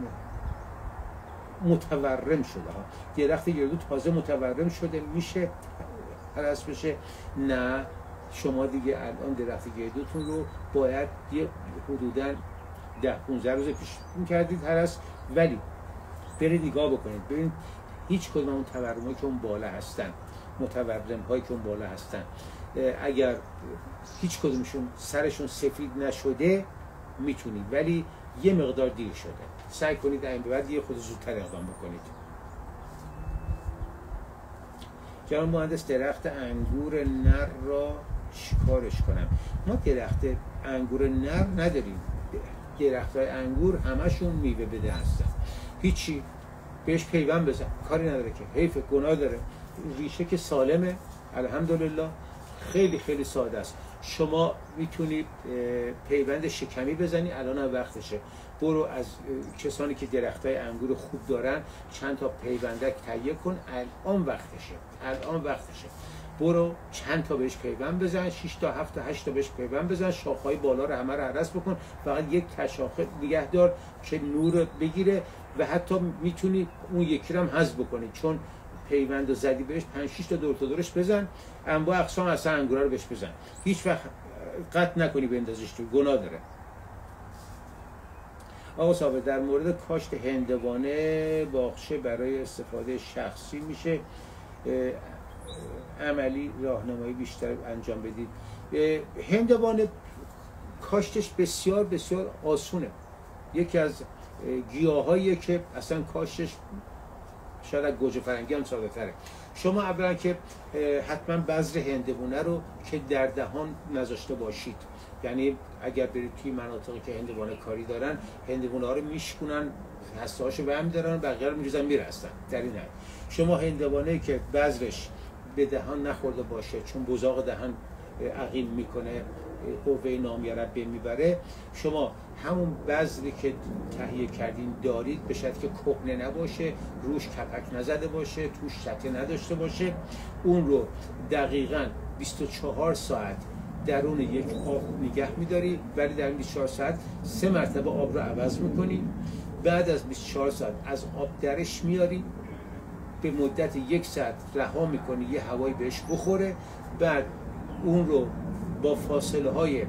[SPEAKER 1] متورم شده ها. درخت گردو تازه متورم شده، میشه هرس بشه؟ نه، شما دیگه الان درخت گردوتون رو باید یه حدوداً 10-15 روز پیش میکردید هرس. ولی برید نگاه بکنید ببینید هیچ کدوم اون تورمایی که اون بالا هستن، متورم هایی که اون بالا هستن، اگر هیچ کدومشون سرشون سفید نشده میتونید، ولی یه مقدار دیر شده. سعی کنید این به بعد یه خود زودتر اقدام بکنید. جناب مهندس، درخت انگور نر را چیکارش کنم؟ ما درخت انگور نر نداریم. درخت‌های انگور همشون میوه بده هستن. هیچی بهش پیوند بزن، کاری نداره که. حیف، گناه داره. ریشه که سالمه الحمدلله، خیلی ساده است. شما میتونید پیوند شکمی بزنی، الان هم وقتشه. برو از کسانی که درختای انگور خوب دارن چند تا پیوندک تهیه کن، الان وقتشه. برو چند تا بهش پیوند بزن، 6 تا 7 تا 8 تا بهش پیوند بزن، شاخهای بالا رو همه رو هرس بکن، فقط یک شاخه نگه دار که نور بگیره و حتی میتونی اون یکی رو هم حذف بکنی، چون پیوند رو زدی بهش 5 6 تا دور تا دورش بزن، انواع اقسام اصلا انگورا رو بهش بزن، هیچ وقت قطع نکنی بندازیش تو، گناه داره. آقا صاحب در مورد کاشت هندوانه باغچه برای استفاده شخصی میشه عملی راهنمایی بیشتر انجام بدید. هندوانه کاشتش بسیار بسیار آسونه، یکی از گیاهایی که اصلا کاشتش شاید از گوجه فرنگی هم ساده تره. شما اولا که حتما بذر هندوانه رو که در دهان نذاشته باشید، یعنی اگر برید توی مناطقی که هندوانه کاری دارن، هندوانه ها رو میشکنن، هسته هاشو به هم دارن، بقیه رو میریزن میرستن. در این حد شما هندوانه که بذرش به دهان نخورده باشه، چون بزاق دهان عقیم میکنه، قوه نامیه رو میبره، شما همون بذری که تهیه کردین دارید، به شرطی که کهنه نباشه، روش کپک نزده باشه، توش شته نداشته باشه، اون رو دقیقاً 24 ساعت درون یک آب نگه میداری، ولی در 24 ساعت 3 مرتبه آب رو عوض میکنی. بعد از 24 ساعت از آب درش میاری، به مدت 1 ساعت رها میکنی یه هوایی بهش بخوره، بعد اون رو با فاصله های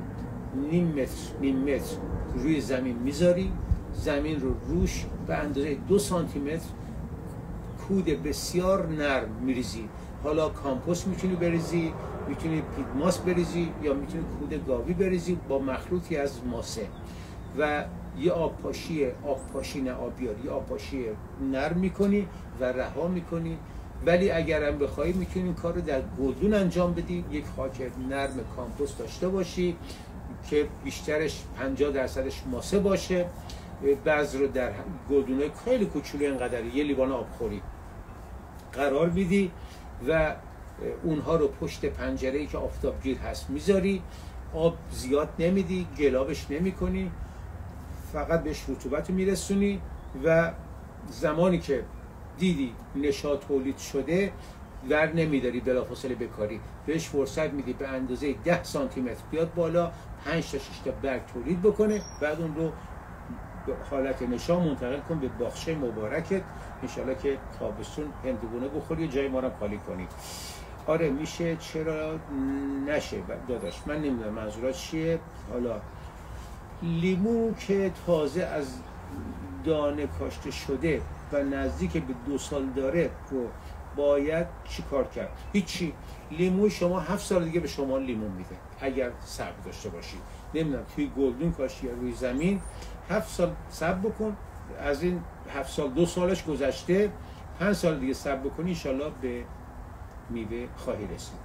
[SPEAKER 1] نیم متر روی زمین میذاری، زمین رو روش به اندازه 2 سانتی متر کود بسیار نرم میریزی. حالا کامپوست میتونی بریزی، میتونی پیدماس بریزی، یا میتونی کود گاوی بریزی با مخلوطی از ماسه و یه آبپاشی نه آبیاری، یه آبپاشی نرم میکنی و رها میکنی. ولی اگرم بخوای میتونی این کار رو در گلدون انجام بدی، یک خاک نرم کامپوست داشته باشی که بیشترش 50% ماسه باشه، بذر رو در گلدونای خیلی کوچولو اینقدر یه لیوان آبخوری قرار میدی و اونها رو پشت پنجره‌ای که آفتابگیر هست میذاری، آب زیاد نمیدی، گلابش نمی‌کنی، فقط بهش رطوبت میرسونی و زمانی که دیدی نشا تولید شده ور نمیداری بلافاصله بکاری، بهش فرصت میدی به اندازه 10 سانتی متر بیاد بالا، 5 تا 6 تا برگ تولید بکنه، بعد اون رو به حالت نشا منتقل کن به باغچه مبارکت، انشالله که تابستون هندوانه بخوری جای ما رو خالی کنی. آره میشه، چرا نشه داداش، من نمیدونم منظورات چیه. حالا لیمو که تازه از دانه کاشته شده و نزدیک به 2 سال داره رو باید چی کار کرد؟ هیچی. لیمو شما 7 سال دیگه به شما لیمو میده اگر صبر داشته باشید. نمیدونم توی گلدون کاشی یا روی زمین، 7 سال صبر بکن، از این 7 سال 2 سالش گذشته، 5 سال دیگه صبر بکنی انشالله به میوه خواهی رسید.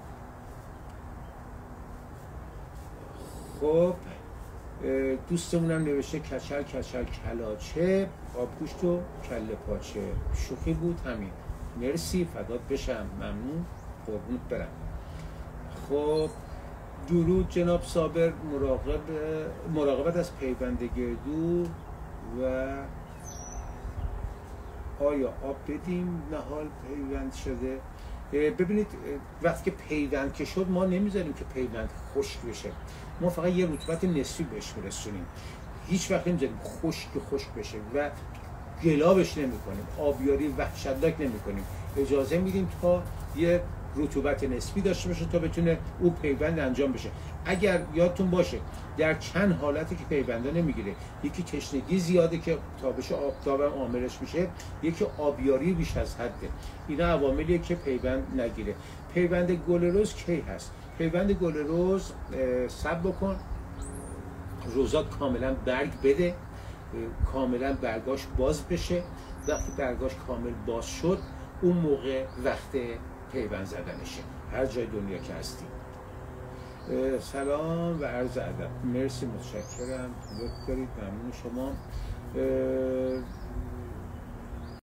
[SPEAKER 1] خب دوستمونم نوشته کچل کلاچه، آبگوشت و کله پاچه، شوخی بود همین. مرسی، فدات بشم، ممنون، قربونت برم. خب درود جناب صابر، مراقبت از پیوند گردو و آیا آب بدیم نهال پیوند شده؟ ببینید وقتی که پیوند که شد ما نمیذاریم که پیوند خشک بشه، ما فقط یه رطوبت نصفی بهش میرسونیم، هیچ وقت نمیذاریم خشک بشه و گلابش نمیکنیم، آبیاری وحشتناک نمیکنیم، اجازه میدیم تا یه رطوبت نسبی داشته باشه تا بتونه او پیوند انجام بشه. اگر یادتون باشه در چند حالتی که پیونده نمیگیره، یکی تشنگی زیاده که تابش آفتاب هم عاملش میشه، یکی آبیاری بیش از حده، اینا عواملیه که پیوند نگیره. پیوند گل رز کی هست؟ پیوند گل رز صبر بکن، روزات کاملا برگ بده، کاملا برگاش باز بشه، وقتی برگاش کامل باز شد اون موقع وقت پیوند زدنشه، هر جای دنیا که هستی. سلام و عرض ادب، مرسی، متشکرم، لطف دارید، ممنون شما.